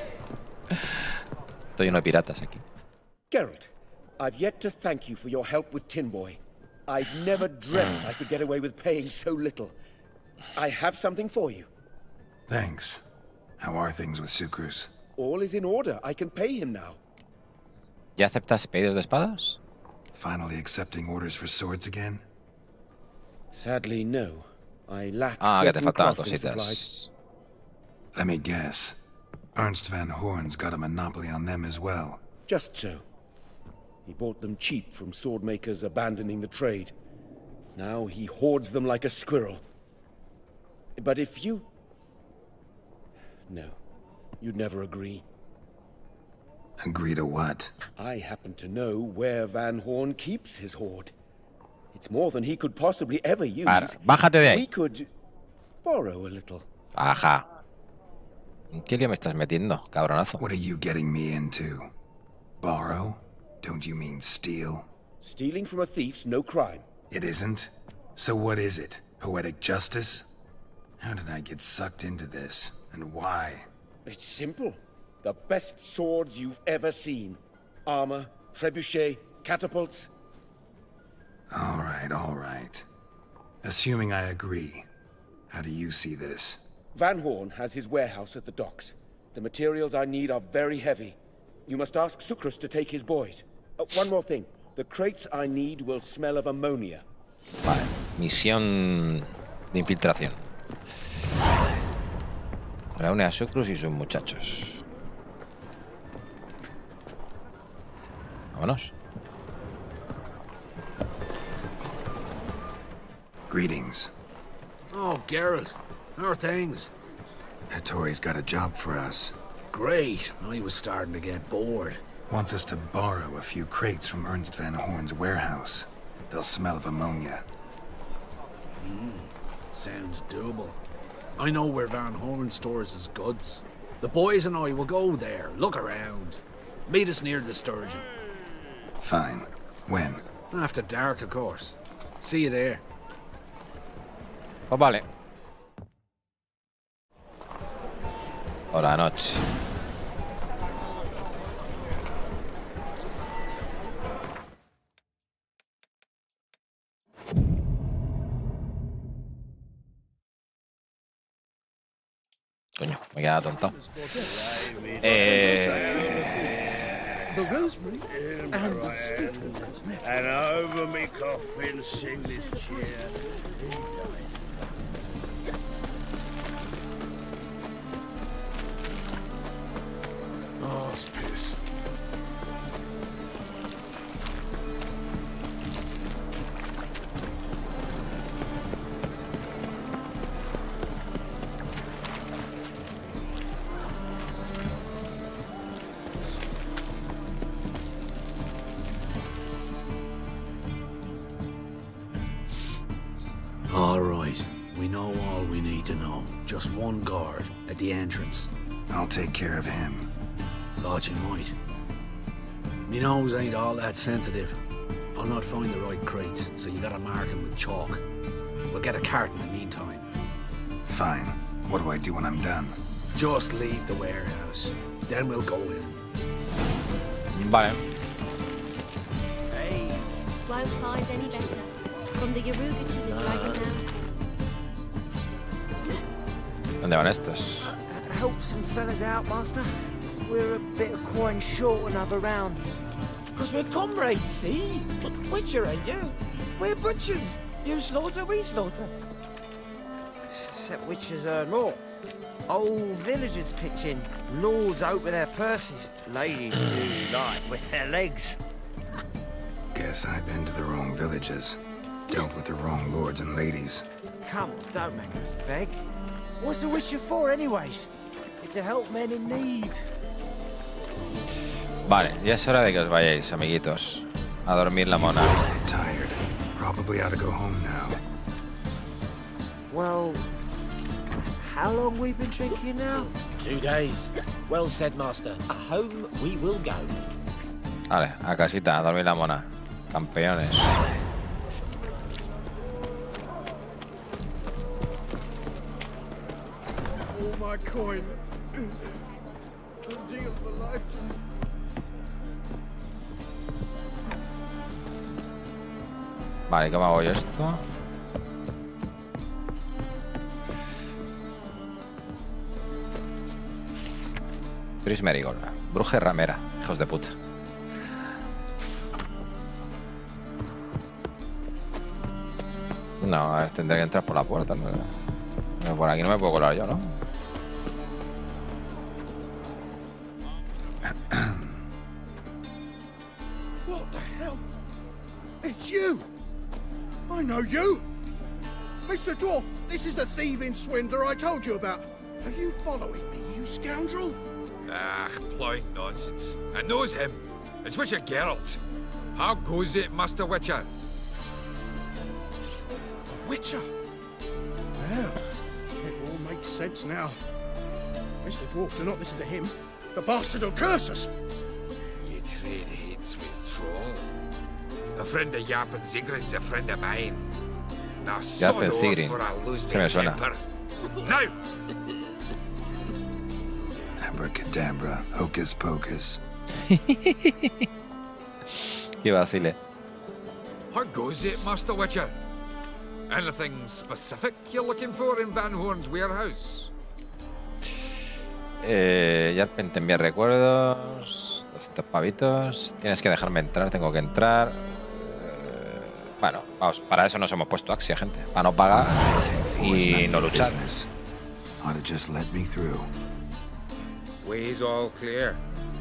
Estoy lleno de piratas aquí. Geralt, I've yet to thank you for your help with Tin Boy. I've never dreamt I could get away with paying so little. I have something for you. Thanks. How are things with Sucrus? All is in order. I can pay him now. ¿Ya aceptas pedidos de espadas? Finally accepting orders for swords again? Sadly, no. I lack Ah, que te certain faltaban crafting cositas. supplies. Let me guess. Ernst van Horn's got a monopoly on them as well. Just so. He bought them cheap from swordmakers abandoning the trade. Now he hoards them like a squirrel. But if you... No. You'd never agree. Agree to what? I happen to know where Van Horn keeps his hoard. It's more than he could possibly ever use. Para, bájate de ahí. We could borrow a little. Baja. ¿Qué lío me estás metiendo, cabronazo? What are you getting me into? Borrow? Don't you mean steal? Stealing from a thief's no crime. It isn't? So what is it? Poetic justice? How did I get sucked into this? And why? It's simple. The best swords you've ever seen. Armor, trebuchet, catapults. All right, all right. Assuming I agree, how do you see this? Van Horn has his warehouse at the docks. The materials I need are very heavy. You must ask Sukrus to take his boys. Uh, one more thing. The crates I need will smell of ammonia. Vale, misión de infiltración. Reúne a Sukrus y sus muchachos. Vámonos. Greetings. Oh, Geralt. How are things? Hattori's got a job for us. Great. I was starting to get bored. Wants us to borrow a few crates from Ernst Van Horn's warehouse. They'll smell of ammonia. Mm, sounds doable. I know where Van Horn stores his goods. The boys and I will go there, look around. Meet us near the Sturgeon. Fine. When? After dark, of course. See you there. Pues vale. Por la noche. Coño, me queda tonto. Eh... The rosemary and the street walkers. And over me coffin sing this cheer. Oh, it's piss. All right, we know all we need to know. Just one guard at the entrance. I'll take care of him. Thought you might. Me nose ain't all that sensitive. I'll not find the right crates, so you gotta mark them with chalk. We'll get a cart in the meantime. Fine. What do I do when I'm done? Just leave the warehouse. Then we'll go in. Vale. Hey. Won't find any better. From the Yaruga to the Dragonhound. ¿Dónde van estos? Help some fellas out, Master. We're a bit of coin short another round. Because we're comrades, see? Witcher, ain't you? We're butchers. You slaughter, we slaughter. Except witchers earn more. Old villagers pitch in. Lords open their purses. Ladies do like with their legs. Guess I've been to the wrong villages. Dealt with the wrong lords and ladies. Come on, don't make us beg. What's a witcher for, anyways? It's to help men in need. Vale, ya es hora de que os vayáis, amiguitos. A dormir la mona. Tired. Probably ought to go home now. Well, how long we been drinking now? Two days. Well said, Master. A home we will go. Vale, a casita, a dormir la mona. Campeones. All my coin. A deal of a lifetime. Vale, ¿cómo hago yo esto? Tris Merigold. Bruja y ramera. Hijos de puta. No, a ver, tendré que entrar por la puerta. ¿No? Por aquí no me puedo colar yo, ¿no? What the hell? It's you! I know you! Mister Dwarf, this is the thieving swindler I told you about. Are you following me, you scoundrel? Ah, ploying nonsense. I knows him. It's Witcher Geralt. How goes it, Master Witcher? A witcher? Well, it all makes sense now. Mister Dwarf, do not listen to him. The bastard will curse us. You trade heads with Troll. A friend of Yap and Zigrin's a friend of mine. Now, Yap sod and off Zigrin. or I'll lose Se my me suena. temper. Now! Abracadabra, hocus pocus. Qué vacile. How goes it, Master Witcher? Anything specific you're looking for in Van Horn's warehouse? Eh, Yarpen te envía recuerdos. doscientos pavitos. Tienes que dejarme entrar, tengo que entrar. Eh, bueno, vamos, para eso nos hemos puesto Axia, gente. Para no pagar y no luchar. Ought to just let me through. Way's all clear.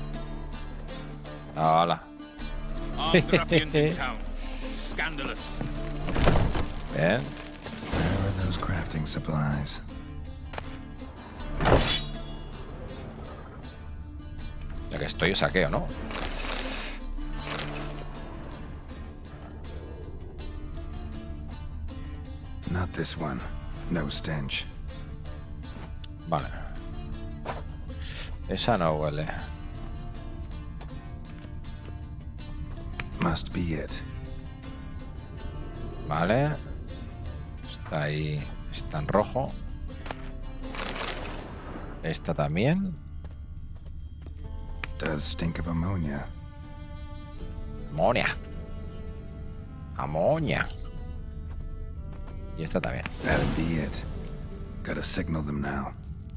Hola. Armed ruffians in town. Scandalous. Bien. Where are those crafting supplies? Ya que estoy, saqueo, ¿no? Not this one. No stench. Vale. Esa no huele. Must be it. Vale. Está ahí. Está en rojo. Esta también. Does stink of ammonia. Amonia. Amonia. Y esta también. That'd be it. Gotta signal them now.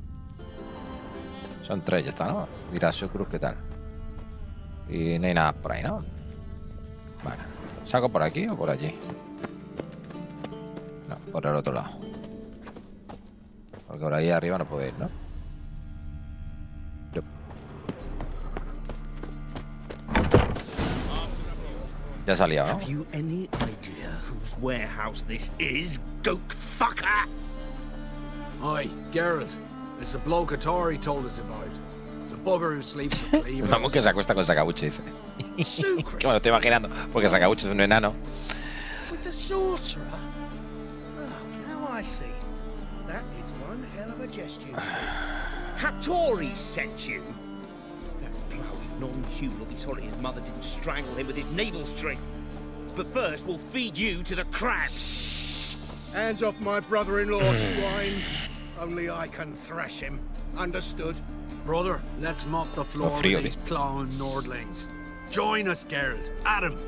Son tres, ya está, ¿no? Dirá su cruz, ¿qué tal? Y no hay nada por ahí, ¿no? Vale. ¿Saco por aquí o por allí? No, por el otro lado. Porque por ahí arriba no puedo ir, ¿no? Yep. Ya salía, ¿no? Have you any idea whose warehouse this is, goat fucker? Aye, Geralt. It's the bloke Atari told us about. The bugger who sleeps with Cleaver. Vamos que se acuesta con Sakabuchi, dice. Que me lo estoy imaginando, porque Sakabuchi es un enano. With the sorcerer? Oh, now I see. That is one hell of a gesture. Hattori sent you? That ploughing non-Jew will be sorry his mother didn't strangle him with his navel string. But first, we'll feed you to the crabs. Hands off my brother-in-law, swine. Only I can thrash him. Understood? Brother, let's mop the floor with frío, these plowing Nordlings. Join us, Geralt. Adam.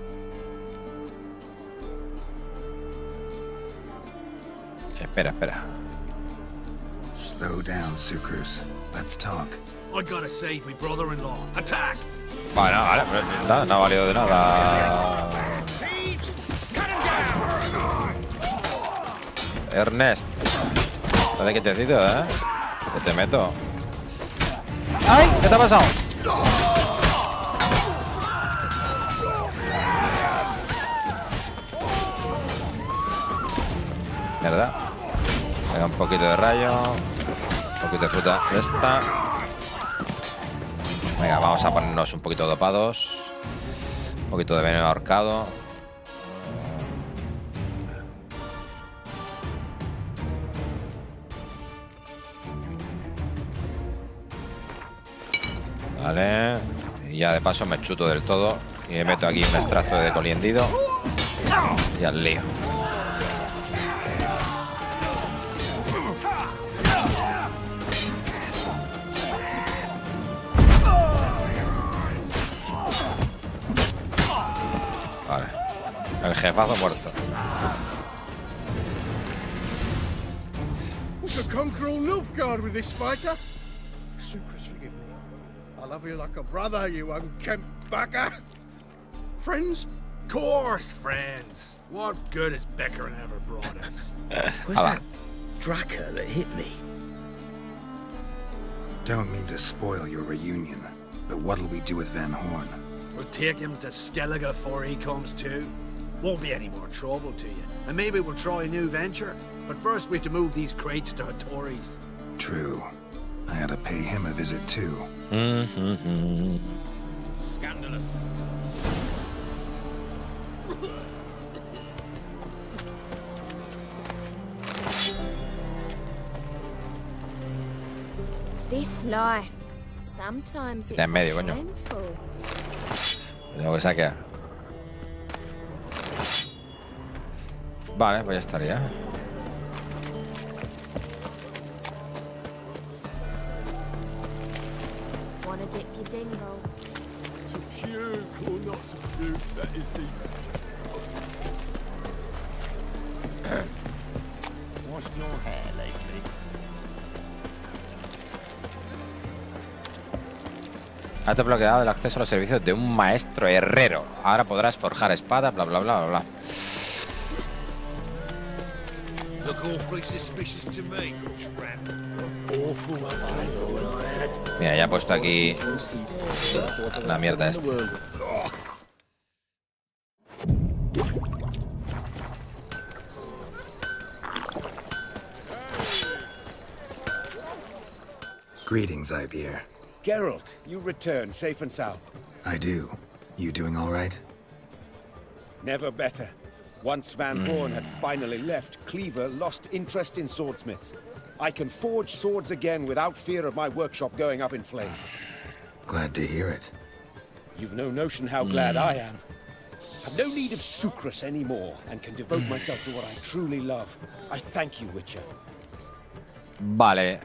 Espera, espera. Slow down, Sukrus. Let's talk. I gotta save me brother-in-law. Attack! Bueno, vale, pero nada, no ha valido de nada. Ernest. Dale quietecito, ¿eh? Que te meto. ¡Ay! ¿Qué te ha pasado? ¿Verdad? Venga, un poquito de rayo. Un poquito de fruta de esta. Venga, vamos a ponernos un poquito dopados. Un poquito de veneno ahorcado. Vale. Y ya de paso me chuto del todo. Y me meto aquí un extracto de coliendido. Y al lío. Vale. El jefazo muerto. We could conquer all Nilfgaard with this fighter. Sukrus, forgive me. I love you like a brother, you unkempt bugger. Friends? Course, friends. What good has Beckerin ever brought us? Where's that Draka that hit me? Don't mean to spoil your reunion, but what'll we do with Van Horn? We'll take him to Skellige before he comes to. Won't be any more trouble to you. And maybe we'll try a new venture. But first we have to move these crates to Hattori's. True. I had to pay him a visit too. Mm-hmm. Scandalous. This life. Sometimes Está en medio, coño. painful. Tengo que saquear. Vale, pues ya estaría. Wanna dip your dingle? To puke or not to puke, that is the... Washed your hair lately? Has desbloqueado el acceso a los servicios de un maestro herrero. Ahora podrás forjar espada, bla, bla, bla, bla, bla. Look awfully suspicious to me, tramp. Awful what I had. Mira, ya he puesto aquí la mierda esta. Greetings, Ibeer. Geralt, you return safe and sound. I do. You doing all right? Never better. Once Van Horn had finally left, Cleaver lost interest in swordsmiths. I can forge swords again without fear of my workshop going up in flames. Glad to hear it. You've no notion how glad I am. I've no need of Sucrus anymore, and can devote myself to what I truly love. I thank you, Witcher. Vale.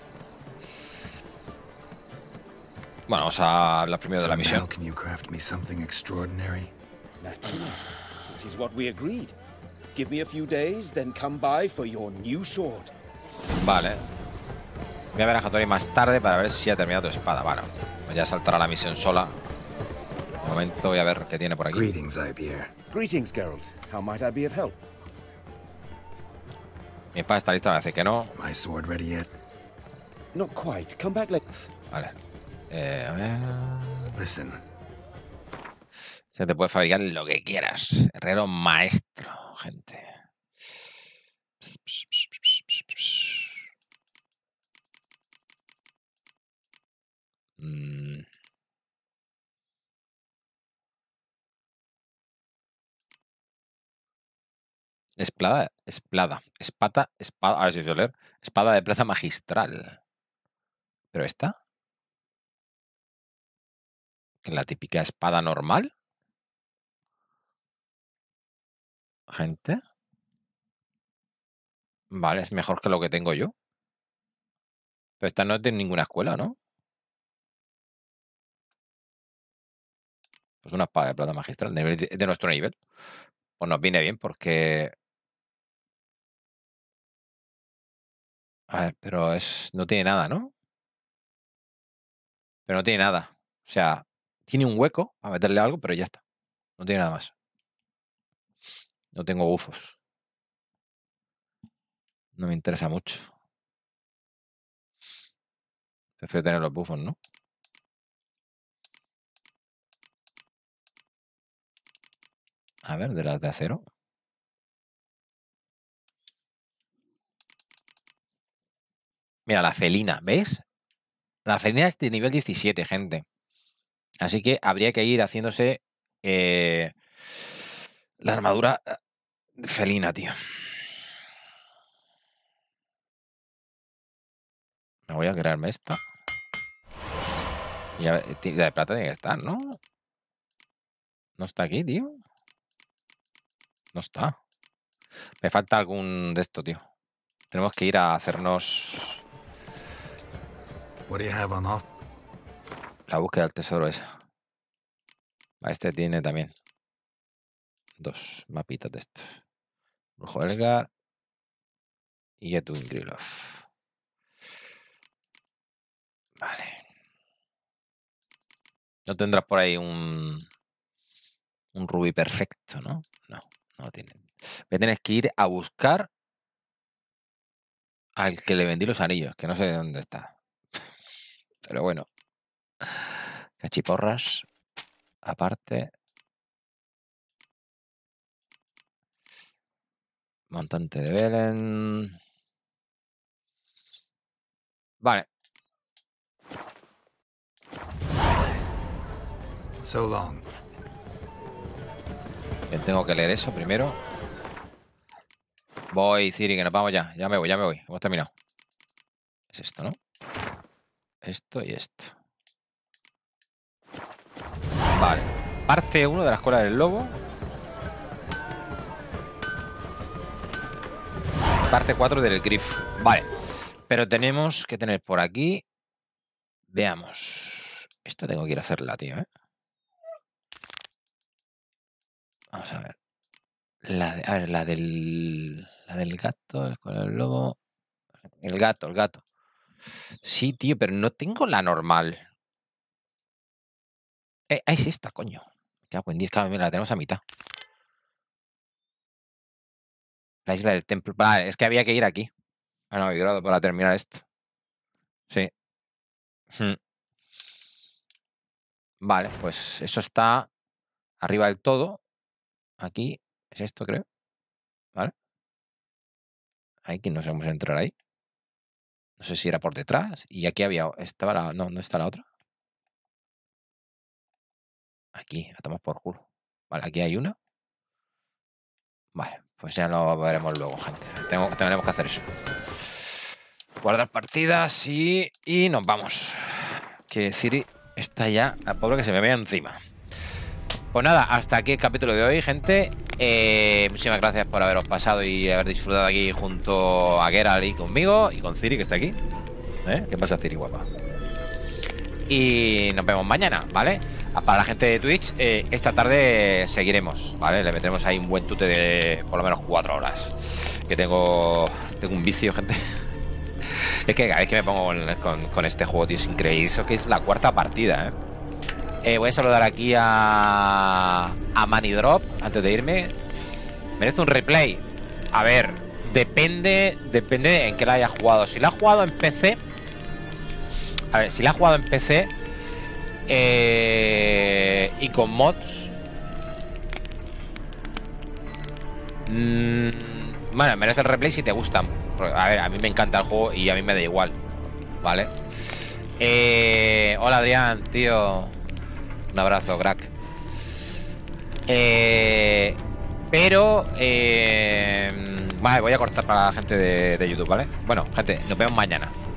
Bueno, vamos a hablar primero de la misión. Now can you craft me something extraordinary? Naturally. It is what we agreed. Give me a few days, then come by for your new sword. Vale. Voy a ver a Hattori más tarde para ver si ha terminado tu espada. Vale. Ya saltará la misión sola. De momento voy a ver qué tiene por aquí. Greetings, Ibeer. Greetings, Geralt. How might I be of help? Mi espada está lista, me dice que no. My sword ready yet? Not quite. Come back later. Vale. Eh, a ver. Listen. Se te puede fabricar lo que quieras. Herrero maestro, gente. Pss, pss, pss, pss, pss, pss. Mm. Espada, espada, espada, espada, a ver si voy a leer. Espada de plata magistral. ¿Pero esta? ¿Que la típica espada normal? Gente. Vale, es mejor que lo que tengo yo. Pero esta no es de ninguna escuela, ¿no? Pues una espada de plata magistral, de, de, de nuestro nivel. Pues nos viene bien porque... A ver, pero es no tiene nada, ¿no? Pero no tiene nada. O sea, tiene un hueco para meterle algo, pero ya está. No tiene nada más. No tengo bufos. No me interesa mucho. Prefiero tener los bufos, ¿no? A ver, de las de acero. Mira, la felina, ¿ves? La felina es de nivel diecisiete, gente. Así que habría que ir haciéndose eh, la armadura felina, tío. Me voy a crearme esta. Y a ver, la de plata tiene que estar, ¿no? No está aquí, tío. No está. Me falta algún de esto, tío. Tenemos que ir a hacernos... What do you have on off? La búsqueda del tesoro esa. Este tiene también dos mapitas de estos. Brujo Elgar y Edwin Grilov. Vale. No tendrás por ahí un un rubí perfecto, ¿no? No, no lo tienen. Voy a tener que ir a buscar al que le vendí los anillos, que no sé de dónde está. Pero bueno. Cachiporras. Aparte. Montante de Belén. Vale. So long. Bien, tengo que leer eso primero. Voy, Ciri, que nos vamos ya. Ya me voy, ya me voy. Hemos terminado. Es esto, ¿no? Esto y esto. Vale. Parte uno de la Escuela del Lobo. Parte cuatro del Grif. Vale. Pero tenemos que tener por aquí. Veamos. Esta tengo que ir a hacerla, tío, ¿eh? Vamos a ver. La de, a ver, la del. La del gato, la Escuela del Lobo. El gato, el gato. Sí, tío, pero no tengo la normal. Eh, ahí sí está, coño. Me cago en diez, claro, mira, la tenemos a mitad. La isla del templo. Vale, es que había que ir aquí. Ah, no, grado para terminar esto. Sí. Hmm. Vale, pues eso está arriba del todo. Aquí es esto, creo. Vale. Aquí no sabemos entrar ahí. No sé si era por detrás. Y aquí había. Estaba la. No, no está la otra. Aquí, la tomamos por culo. Vale, aquí hay una. Vale, pues ya lo veremos luego, gente. Tengo, tendremos que hacer eso. Guardar partidas y, y nos vamos. Que Ciri está ya, la pobre que se me vea encima. Pues nada, hasta aquí el capítulo de hoy, gente. Eh, muchísimas gracias por haberos pasado y haber disfrutado aquí junto a Geralt y conmigo y con Ciri, que está aquí. ¿Eh? ¿Qué pasa, Ciri, guapa? Y nos vemos mañana, ¿vale? Para la gente de Twitch, eh, esta tarde seguiremos, ¿vale? Le meteremos ahí un buen tute de por lo menos cuatro horas. Que tengo tengo un vicio, gente. Es que cada vez que me pongo con, con, con este juego, tío, es increíble. Eso que es la cuarta partida, ¿eh? Eh, voy a saludar aquí a, a Money Drop antes de irme. Merece un replay. A ver, depende, depende en qué la haya jugado. Si la ha jugado en P C... A ver, si la ha jugado en P C... Eh, y con mods, mmm, bueno, merece el replay si te gustan. A ver, a mí me encanta el juego y a mí me da igual, ¿vale? Eh, hola Adrián, tío. Un abrazo, crack. eh, Pero eh, vale, voy a cortar para la gente de, de YouTube, ¿vale? Bueno, gente, nos vemos mañana.